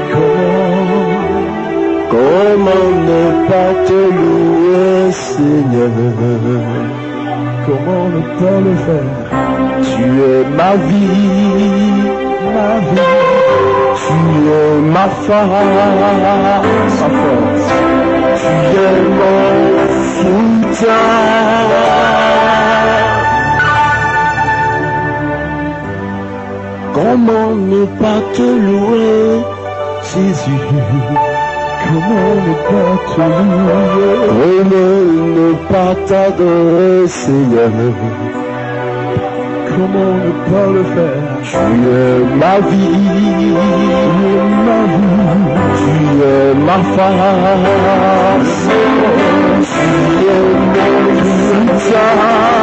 comment ne pas te louer, Seigneur? Comment ne pas le faire? Tu es ma vie, ma vie. Tu es ma force, tu es mon soutien. Comment ne pas te louer, Jésus? Comment ne pas te louer? Comment ne pas t'adorer, Seigneur? Comment ne pas le faire? Tu es ma vie, tu es ma force, tu es mon soutien.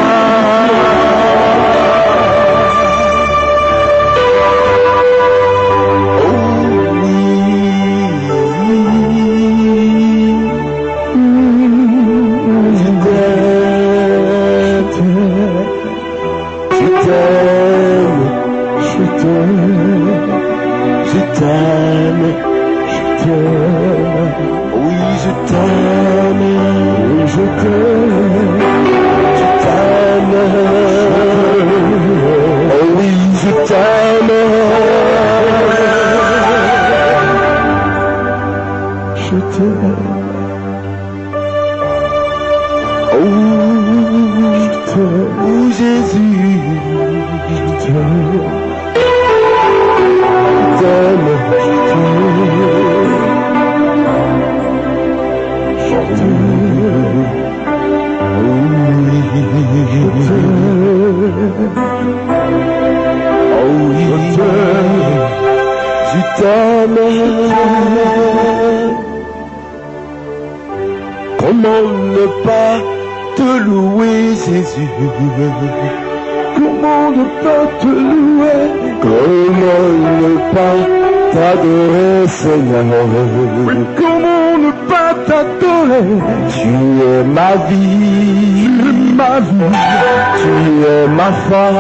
Comment ne pas te louer, Jésus? Comment ne pas te louer? Comment ne pas t'adorer, Seigneur? Oui, comment ne pas t'adorer? Tu es ma vie, Tu es ma vie, tu es ma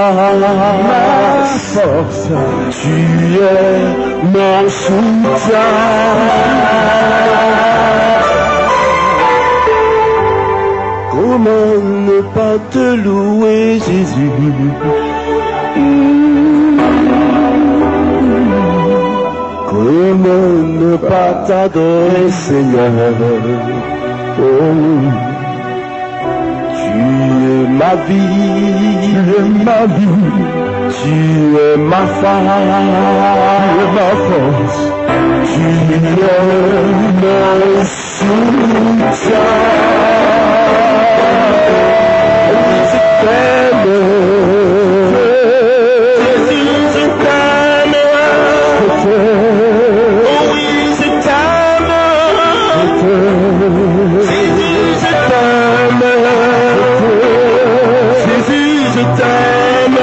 force. tu es mon soutien. Comment ne pas te louer, Jésus? Comment ne pas t'adorer, Seigneur? Oh, tu es ma vie, Tu es ma vie, tu es ma force. tu es mon soutien. Je t'aime, Jésus, je t'aime. Oh oui, je t'aime. Jésus, je t'aime. Jésus, je t'aime.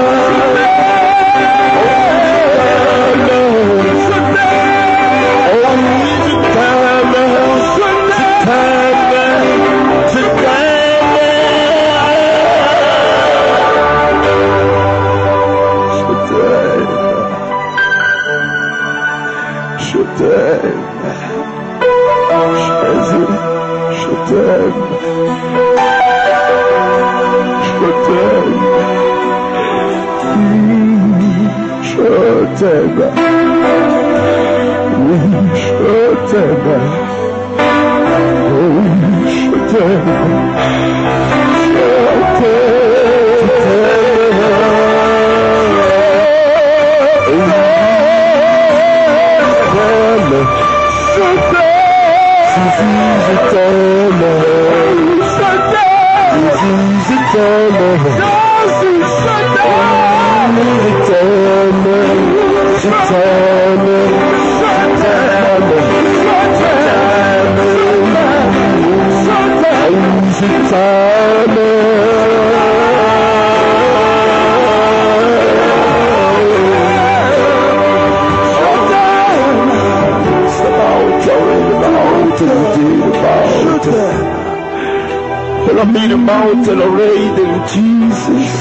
Me the mountain arrayed in Jesus.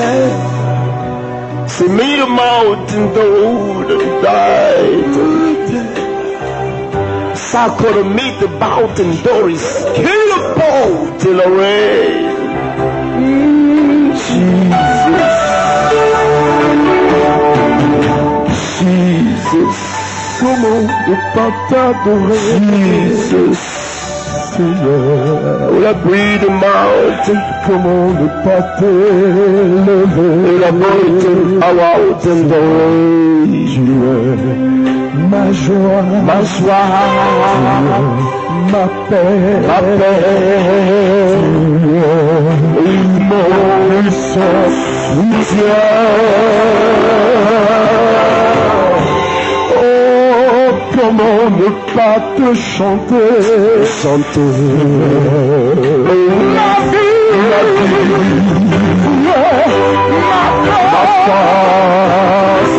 See me the mountain road and died. Circle to meet the mountain Doris. Kill the boat till arrayed. Jesus. Comment ne pas t'adorer? Jesus. Seigneur, Will I breathe the mountain? comment ne pas t'élever? Will I breathe out in the way? Tu es ma joie, Ma joie, ma paix, ma paix, mon puissant soutien. Oh, comment ne pas te chanter? Chanter. Ma vie, ma force,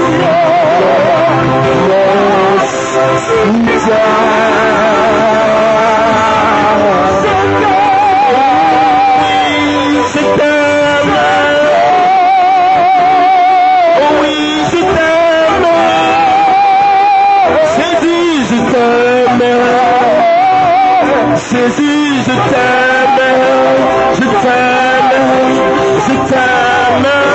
Jésus, je t'aime, je t'aime, je t'aime.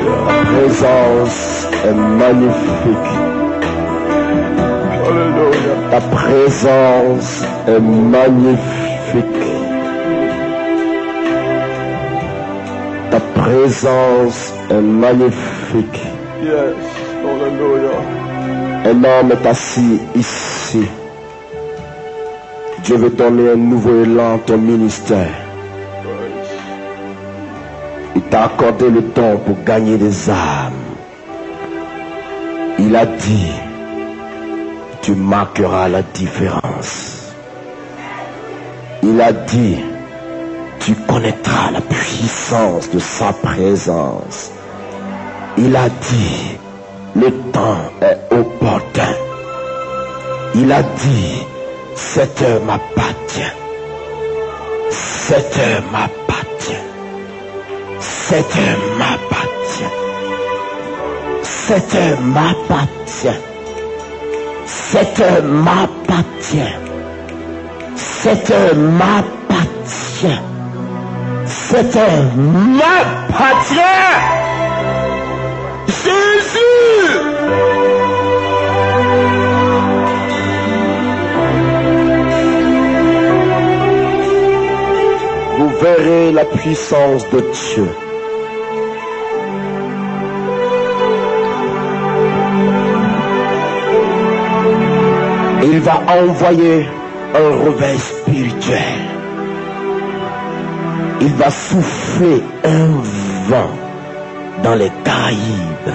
Ta présence est magnifique. Ta présence est magnifique. Ta présence est magnifique. Yes. Hallelujah. Un homme est assis ici. Dieu veut donner un nouveau élan à ton ministère. Il t'a accordé le don pour gagner des âmes. Il a dit, tu marqueras la différence. Il a dit, tu connaîtras la puissance de sa présence. Il a dit, le temps est opportun. Il a dit, cette heure m'appartient. Cette heure m'appartient. Cette heure m'appartient. Cette heure m'appartient. Cette heure m'appartient. Cette heure m'appartient. Cette heure m'appartient. Jésus! Vous verrez la puissance de Dieu. Il va envoyer un réveil spirituel. Il va souffler un vent dans les Caraïbes.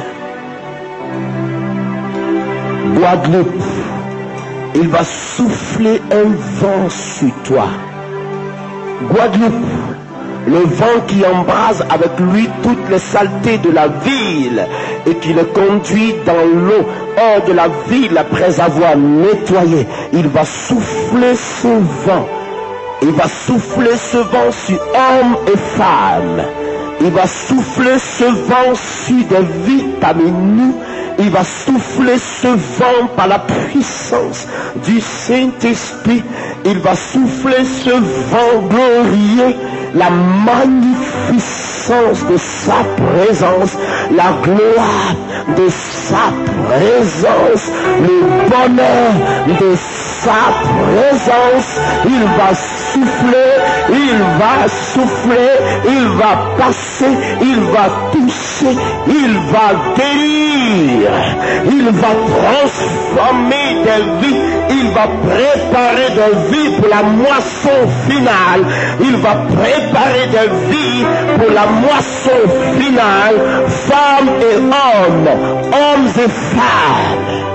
Guadeloupe, il va souffler un vent sur toi. Guadeloupe, le vent qui embrase avec lui toutes les saletés de la ville et qui le conduit dans l'eau hors de la ville après avoir nettoyé. Il va souffler ce vent. Il va souffler ce vent sur hommes et femmes. Il va souffler ce vent sur des vitamines. Il va souffler ce vent par la puissance du Saint-Esprit. Il va souffler ce vent glorieux, la magnificence de sa présence, la gloire de sa présence, le bonheur de sa présence. Il va souffler, il va souffler, il va passer, il va toucher, il va guérir, il va transformer des vies, il va préparer des vies pour la moisson finale, il va préparer des vies pour la moisson finale, femmes et hommes, hommes et femmes.